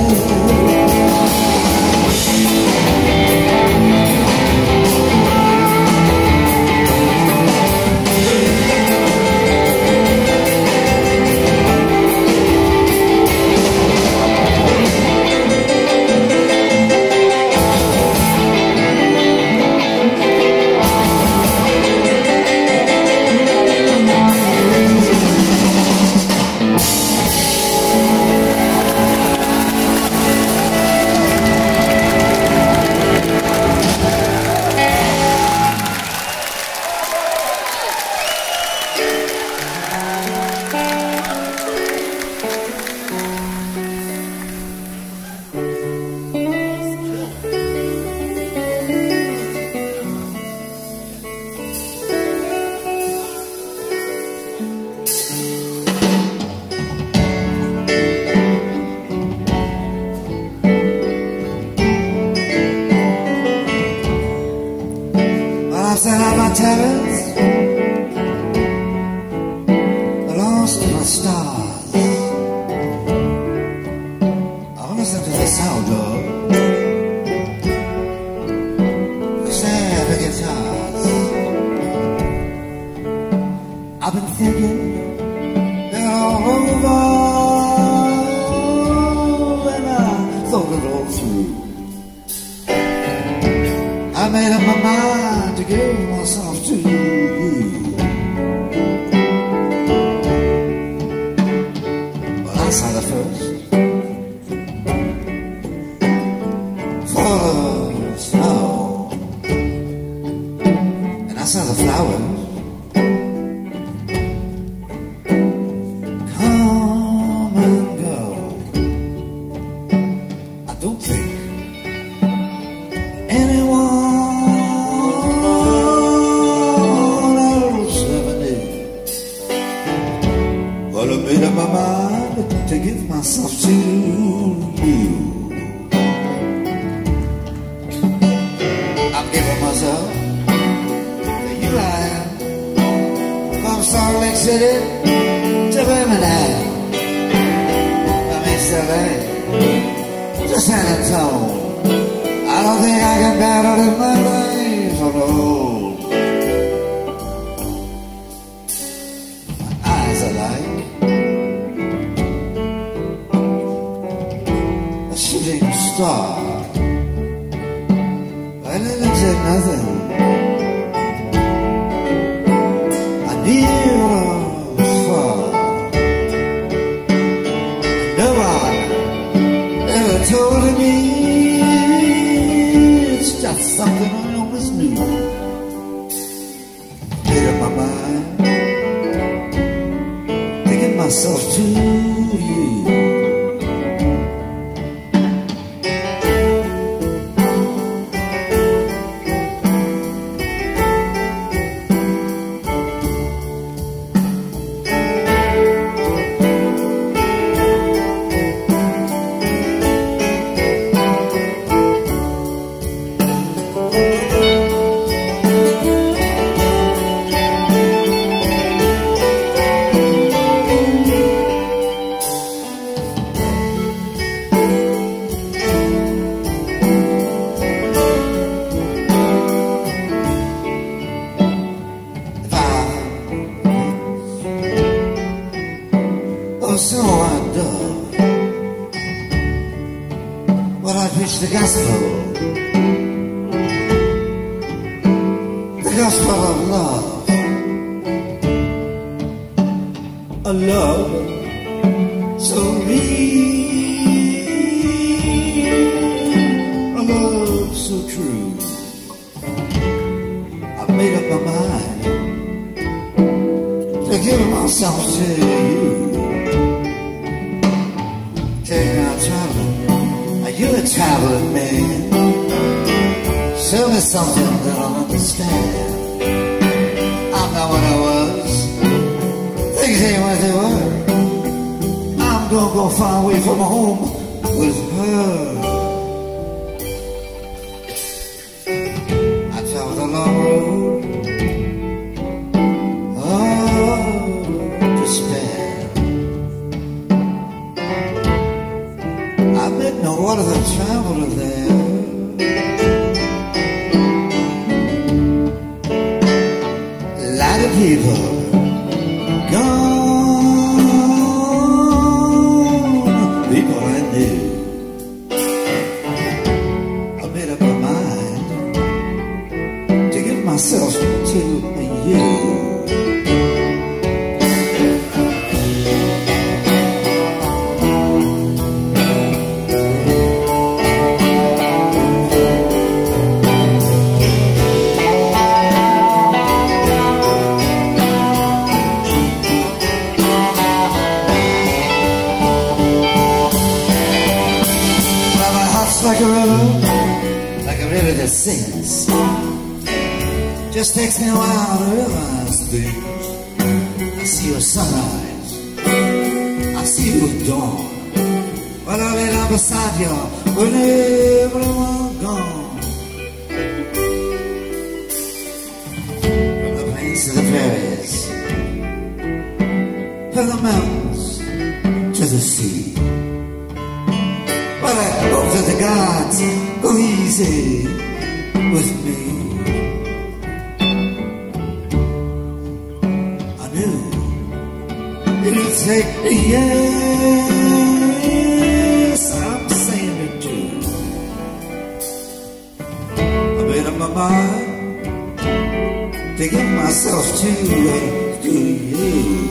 I sat on my terrace, lost in my stars. I listened to the sound of the sad guitars. I've been thinking it all over, and I thought it all through. I made up my mind to give myself to you. Well, I saw the first fall of snow, and I saw the flowers come and go. I don't think anyone I made up my mind to give myself to you. I'm giving myself to you. I am from Salt Lake City to Birmingham. I mean LA to San Antonio. I don't think I can battle in my life alone. My eyes are like a shooting star. I didn't say nothing. I near or far. No one ever told me it's just something I always knew. Made up my mind, thinking myself to you. So I do. Well, I preach the gospel of love, a love so real, a love so true. I made up my mind to give myself to you. Take out traveling, are you a traveling man? Show me something that I'll understand. I'm not what I was, things ain't what they were. I'm I'm gonna go far away from home with her. I traveled a long road of despair. I met no one of the traveler there. A lot of people gone, people I knew. I made up my mind to give myself to you. Like a river that sings. Just takes me a while to realize things. I see your sunrise, I see your dawn. But I've been up beside you when everyone's gone. From the plains to the prairies, from the mountains to the sea. But I hope that the gods go easy with me. I knew it'd take a yes, I'm saying it too. I made up my mind to give myself to you.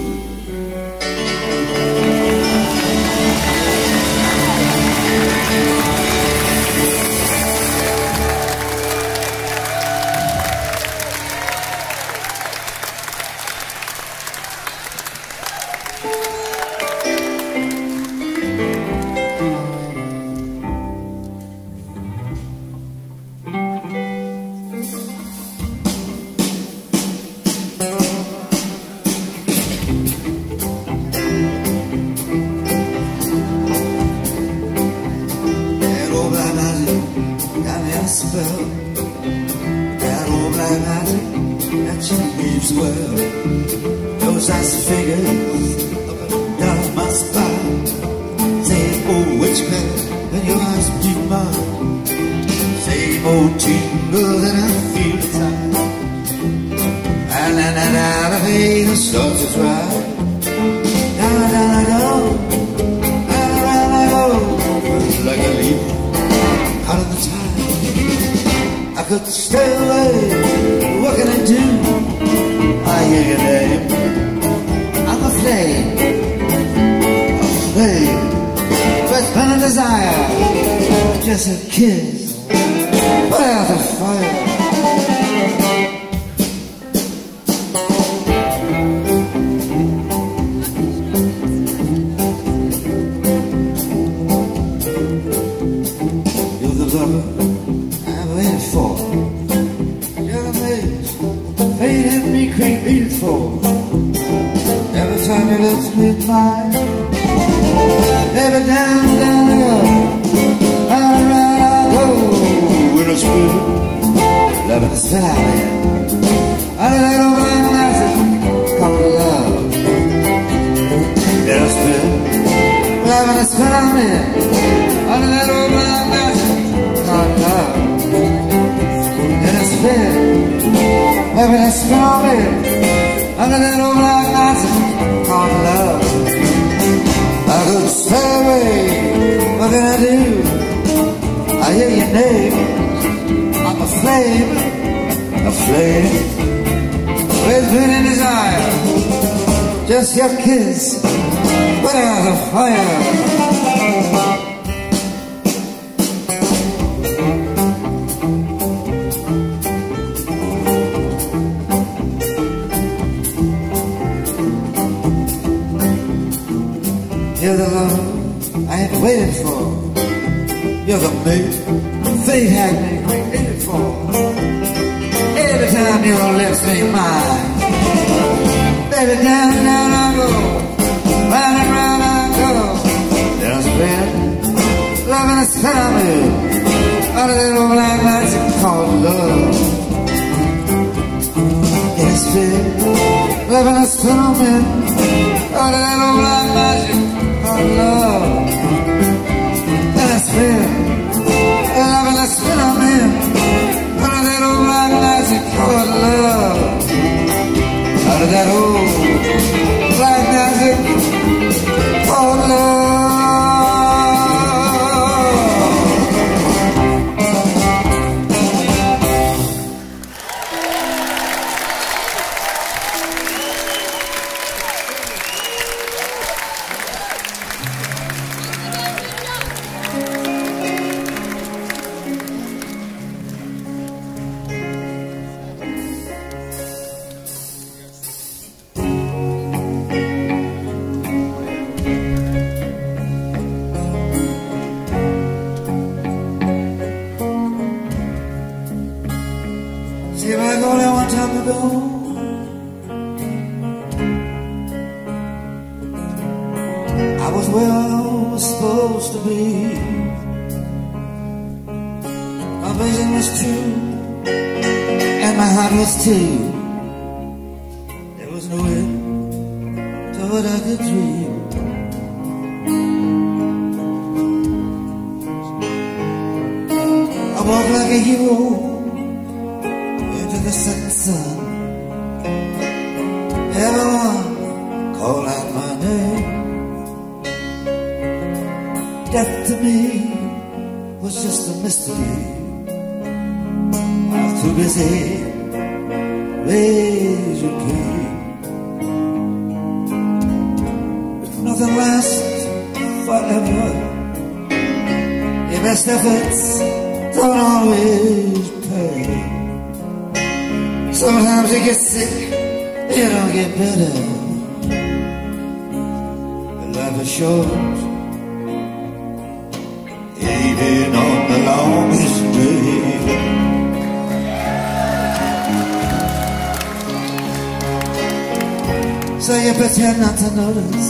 That old black magic that she leaves well. Those icy fingers up and down my spine, saying, oh, witchcraft, when your eyes meet mine. Same old tingle that I feel inside. And then out of me the starts to ride. Down, down I go, down, down I go, like a leaf out of the tide. I could stay away, what can I do? I hear your name. I'm a flame, with burning desire. Just a kiss, put out the fire. You're the lover I'm waiting for. You're the maze fate had me creeping for. Every time you look me in mine, every down, down I go, round, round I go. When it's good, loving is valley. Under that old black magic called love. It's good, loving is valley. Under that old black magic called love. And it's fair, loving is valley. Under that old black magic called love. I could stay away, what can I do? I hear your name. I'm a flame with burning desire. Just your kiss, put out the fire. You're the love I have waited for. You're the mate fate had me waiting for. Every time your lips meet mine, baby, down, down I go, round and round I go. a spell on me, on a little black magic called love. Yes, baby, living a spell on me, on a little black magic called love. Yes, baby, living a spell on me, on a little black magic called love. Out of that old black magic called love. See, back only one time ago, I was where I was supposed to be. My vision was true, and my heart was too. There was no end to what I could dream. I walked like a hero into the setting sun. Everyone called out my name. Death to me was just a mystery. I was too busy raising pain. Nothing lasts forever. Your best efforts don't always pay. Sometimes you get sick, you don't get better. But life is short, even on the longest day. So you pretend not to notice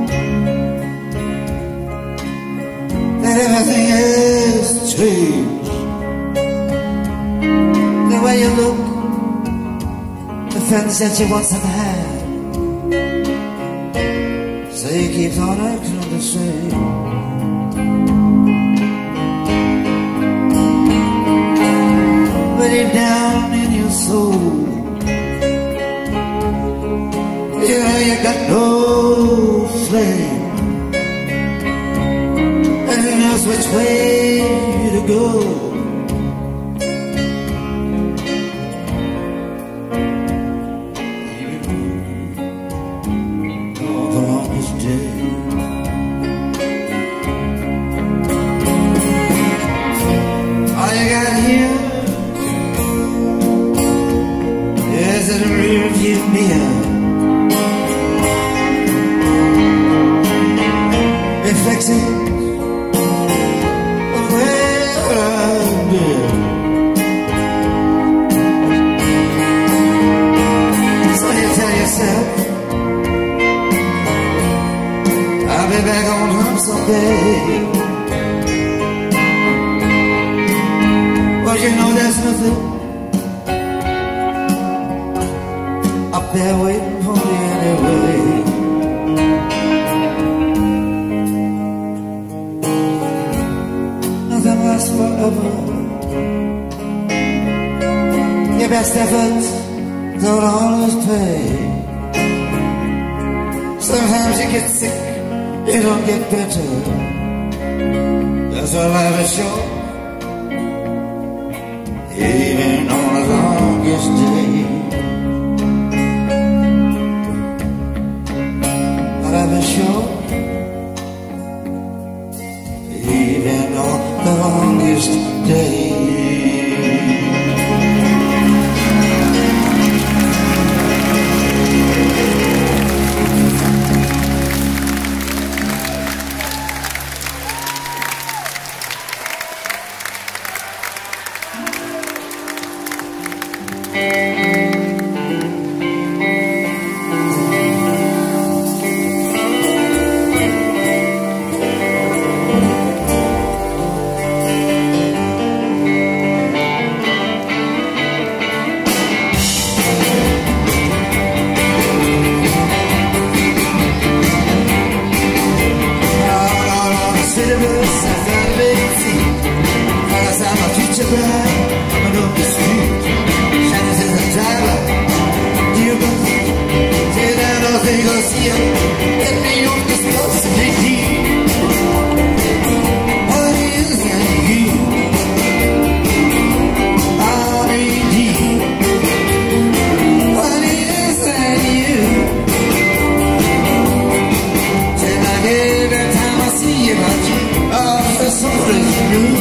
that everything is changed. The way you look, the friends that you once have had, so you keep on acting the same. But deep down in your soul, you know you got no flame. And who knows which way to go? All you got here is a rearview mirror, reflecting of where I've been. So you tell yourself, I'll be back on home someday. But you know there's nothing up there waiting for me anyway. Nothing lasts forever. Your best efforts don't always pay. Sometimes you get sick, you don't get better. That's why life is short, even on the longest day. But life is short, even on the longest day. someplace new.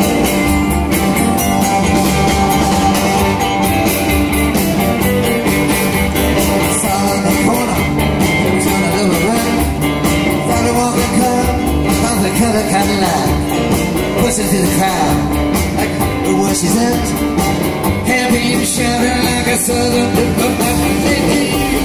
Saw in the corner, turn a little around, found a walking car, found the color Cadillac, pushing through the crowd, like where she's at, happy and shouting like a southern lady.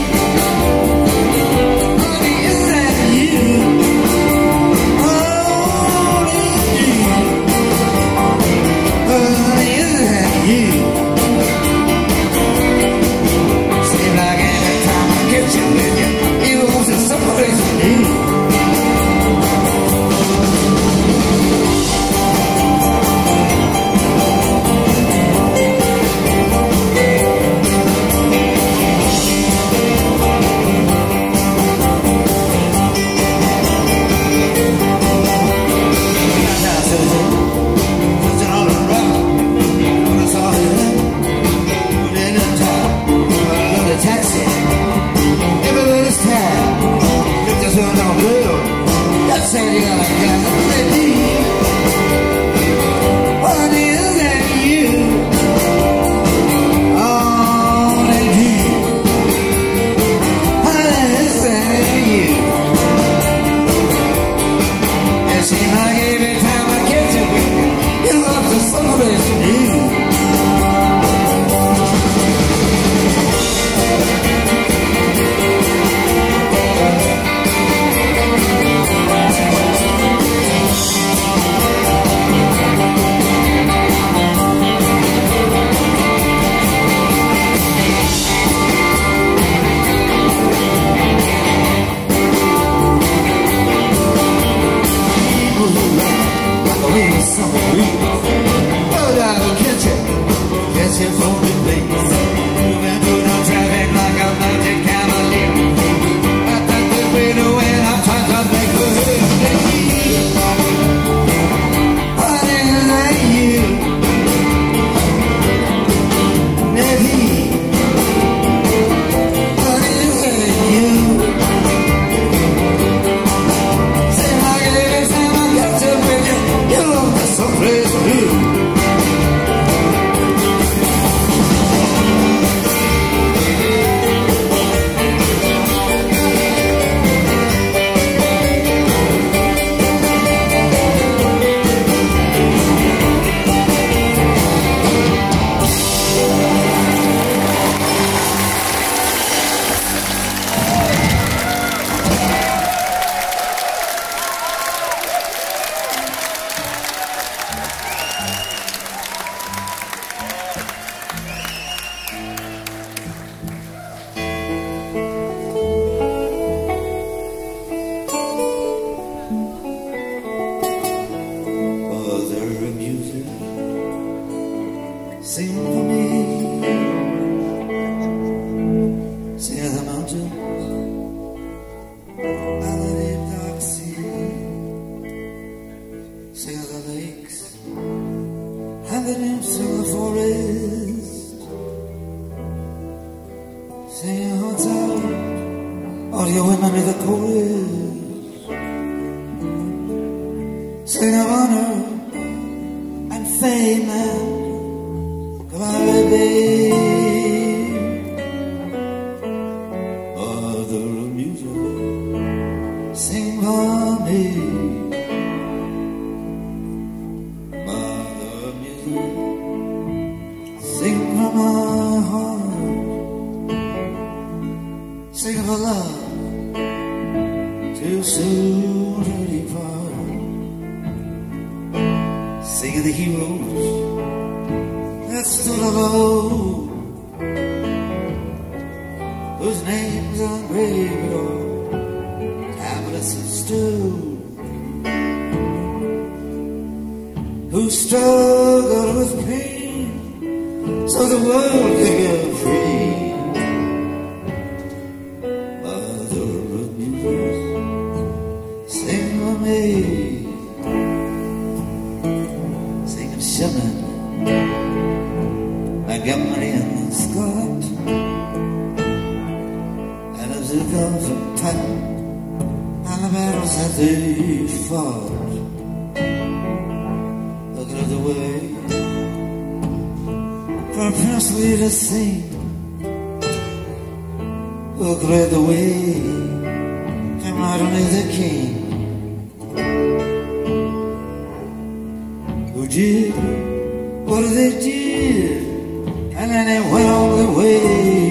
Montgomery and Scott, and as it goes from Patton and the battles that they fought. sweetest scene. Who cleared the way from Martin Luther King? Who did what they did, and then they went on their way.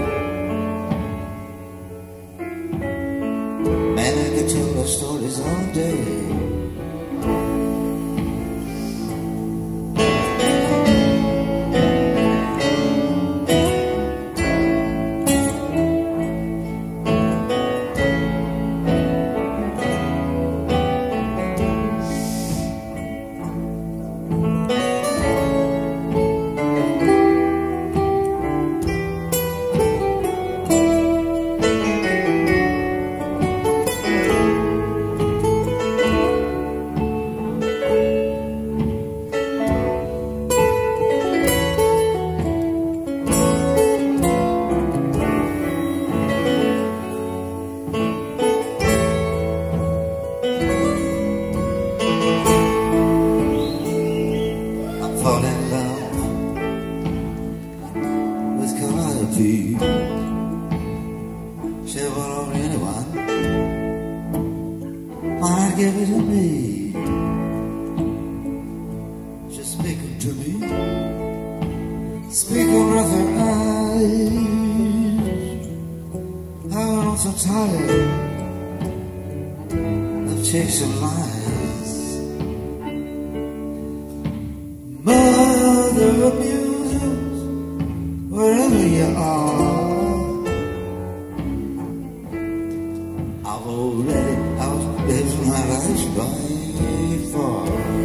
Man, I could tell the stories all day. Fall in love with Calliope. She'll borrow anyone, might give it to me. Just speak to me, speak with her eyes. I'm so tired of chasing lies. Mother of muses, wherever you are, I've already outlived my life by far.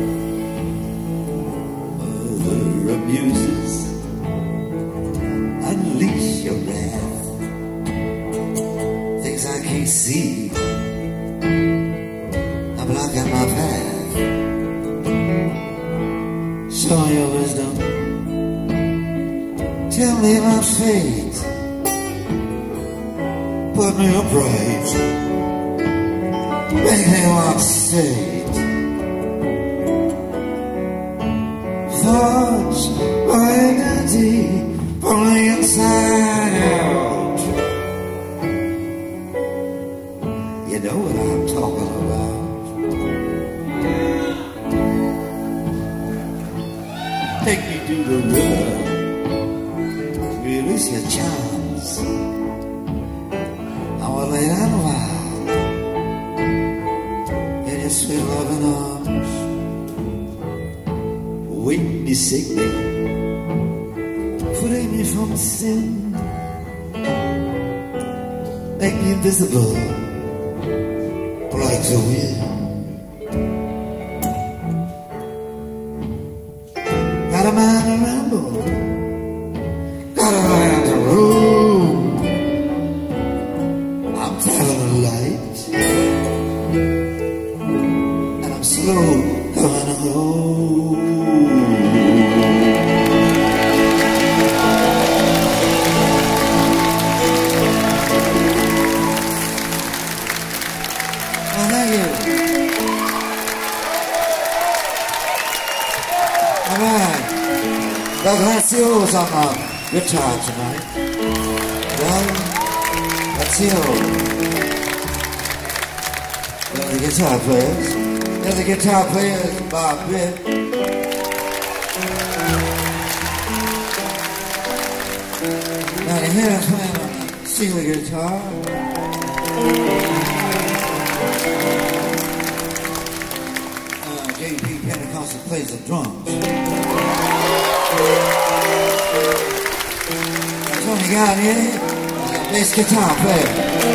Mother of muses, unleash your wrath. Things I can't see are blocking my path. Show your wisdom, tell me my fate, put me upright, make me walk straight. Thoughts are identity from the inside out. You know what I'm talking about. Take me to the river, release your charms. I will lay down a while in your sweet loving arms. Wake me, shake me, free me from sin. Make me invisible like the wind. Got a mind to ramble, got a mind to roam. I'm traveling the light, and I'm slow coming home. Well, thank you. All right. Well, Gracio's on the guitar tonight. Well, Gracio. They're the guitar players. They're the guitar players, Bob Bitt. Now you hear us playing on the Sealy guitar. J.P. Pentecostal plays the drums. Tony Garnier, bass guitar player.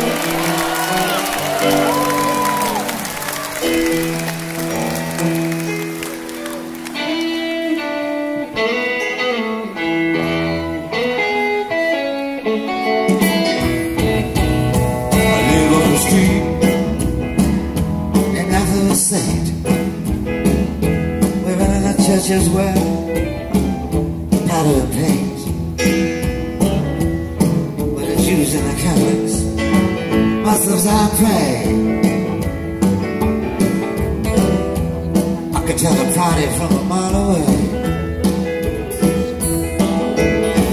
I live on the street and after the saint, living in the churches where powder and paint. Jews and the Catholics, Muslims I pray. I could tell the party from a mile away.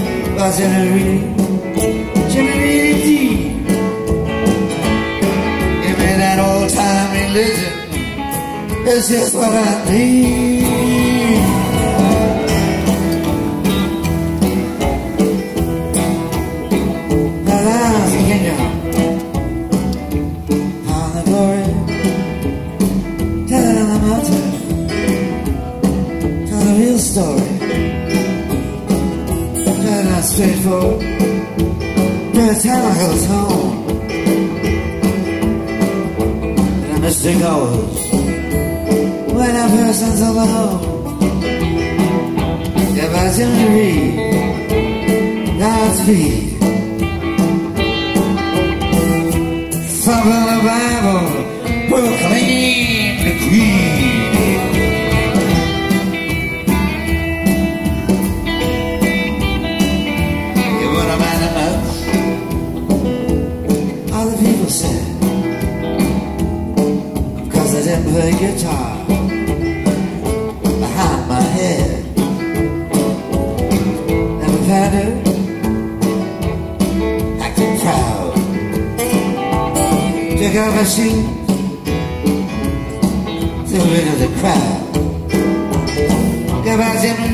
about Jimmy Reed, Jimmy Reed indeed. Give me that old time religion, it's just what I need. Now that's Kenya, on the glory, telling the mountain, tell the real story. Not straightforward, but it's how I goes home. And the mistake goes when a person's alone. If I Jimmy Reed, Godspeed. From the Bible, proclaim the creed. Cause I didn't play guitar behind my head. Never pattered, acting proud. Took off my shoes, threw into the crowd. Goodbye, Jimmy.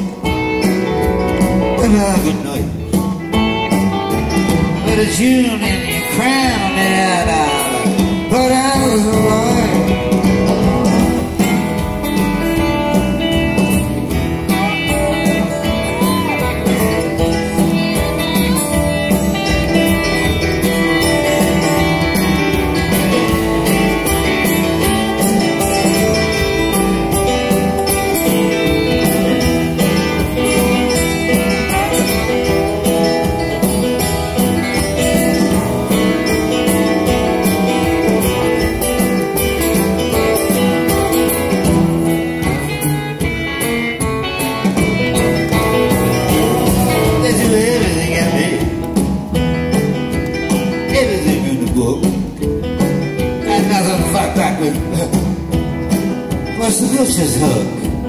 Goodbye, good night. Put a tune in your crown and but I was alive. What's the butcher's hook?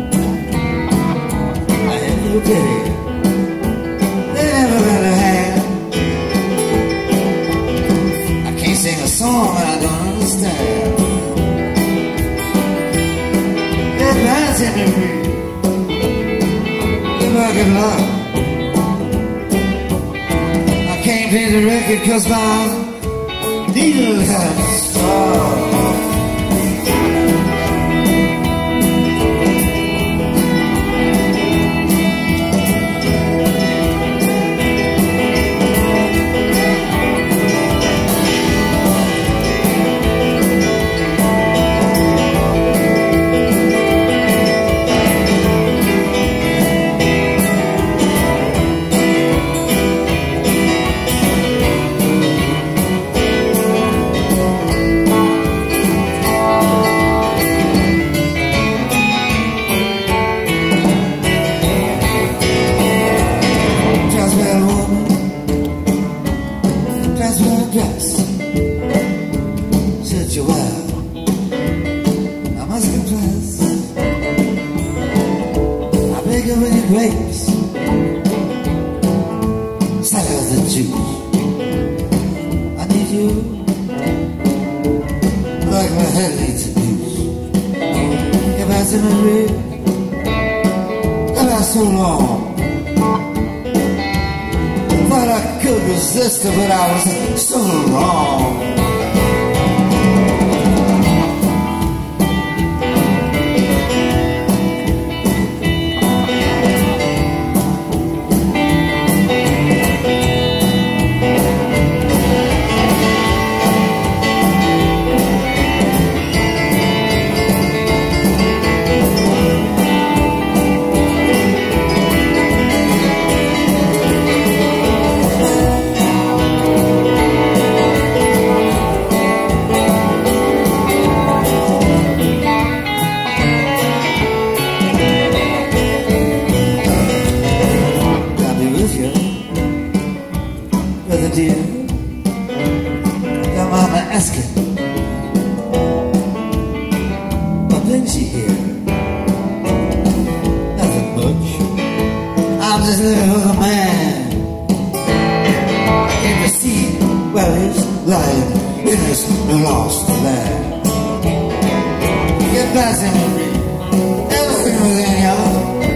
I have no pity. They never got a hand. I can't sing a song and I don't understand. Goodbye, Jimmy Reed. Goodbye, good luck. I can't play the record cause my needles have stopped. Yes, said you well. I must confess, I beg you with your grapes, sucker the juice. I need you like my head needs a goose. If I said my rib, and I so long. But I could resist it, but I was so wrong. Dear, your mama asking, what brings you here? Nothing much. I'm just looking for the man lying in his lost land. Get passing with me, everything was in yellow.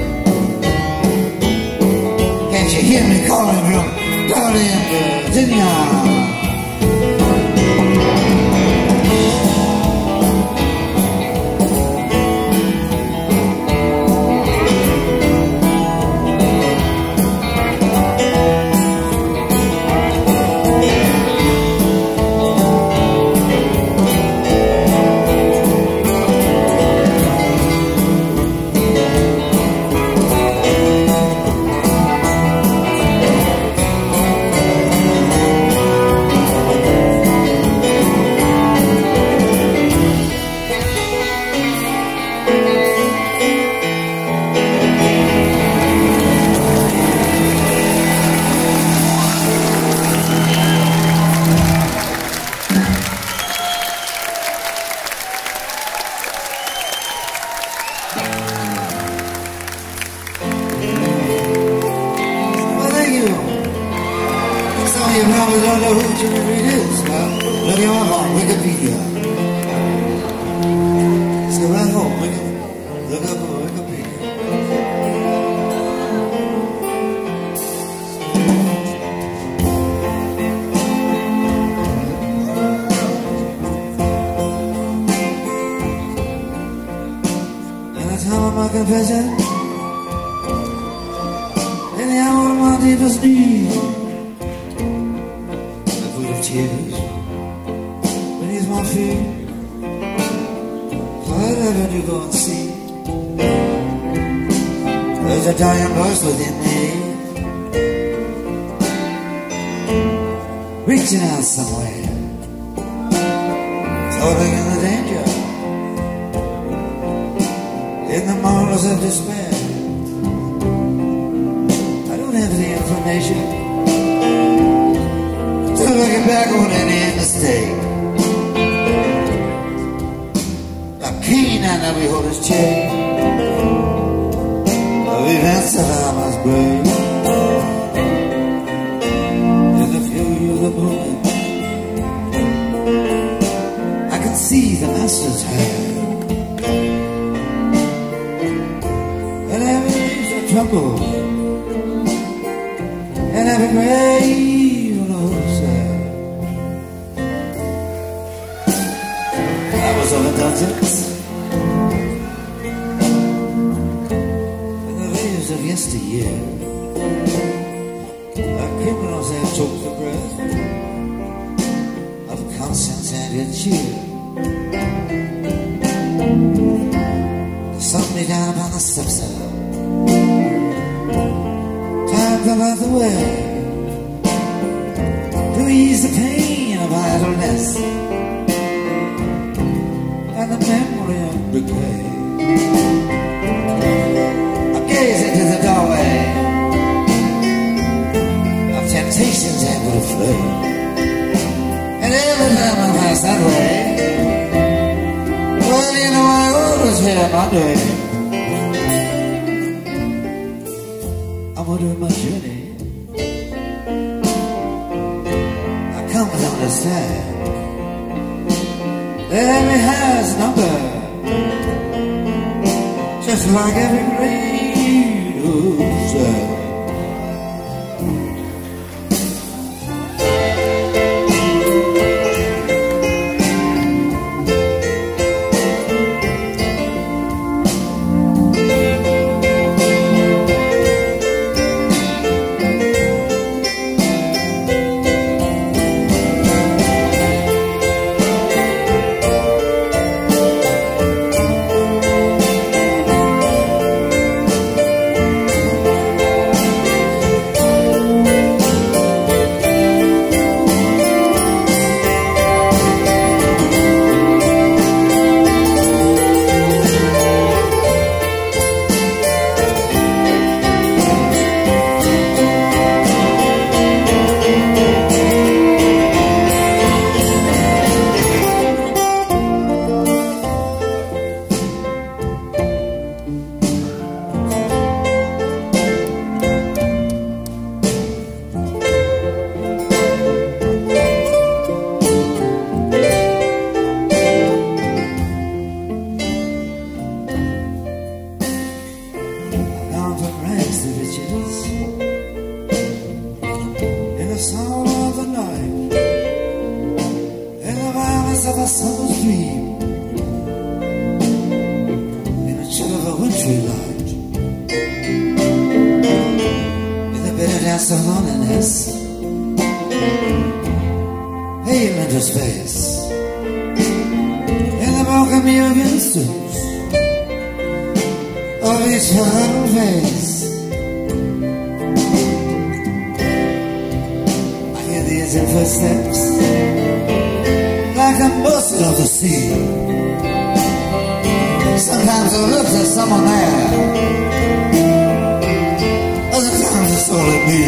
Can't you hear me calling from Darling, Virginia? You probably don't know who Jimmy Reed is. Well, look him up on Wikipedia. So right home, look up on Wikipedia. And the time of my confession, in the hour of my deepest need, tears beneath my feet, whatever you go and see, there's a dying voice within me, reaching out somewhere, floating in the danger, in the marvels of despair. I don't have the information looking back on any mistake. A keen and I behold his chain of events that I must break. In the fury of the moment, I can see the master's hand, and every leaf that trembles, and every grave of indulgence in the waves of yesteryear, like criminals that took the breath of conscience and good cheer. They sunk me down upon the steps of time to light the way to ease the pain of idleness and the memory of decay. I gaze into the doorway of temptations and will flame, and every time I pass that way, well, you know I always hear my name. I'm on my journey. I come to understand every has number, just like every green ocean. Tree Lodge. In the bitter dance of loneliness, hail into space. In the broken Mugen suits of each huddled face, I hear the edging footsteps like a buzzard of the sea. Sometimes it looks at someone there, other times it's only me.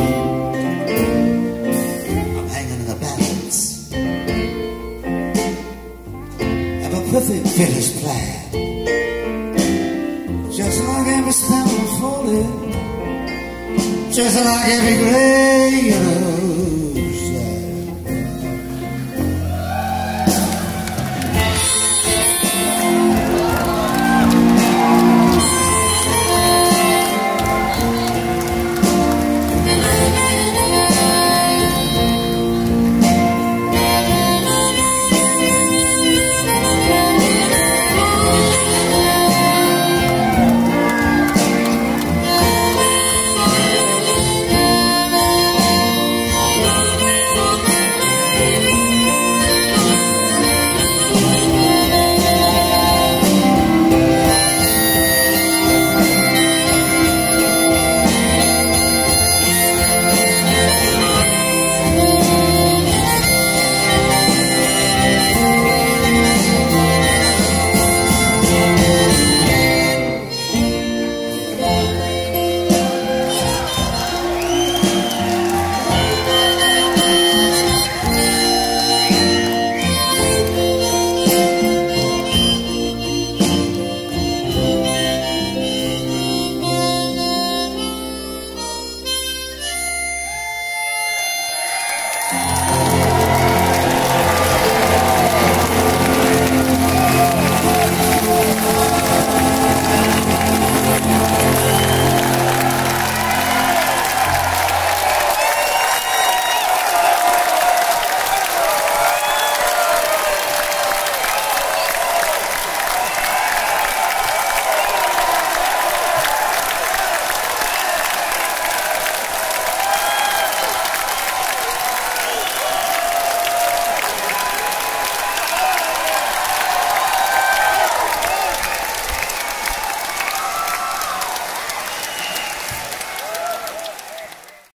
I'm hanging in the balance of a perfect village plan, just like every stem was folded, just like every grave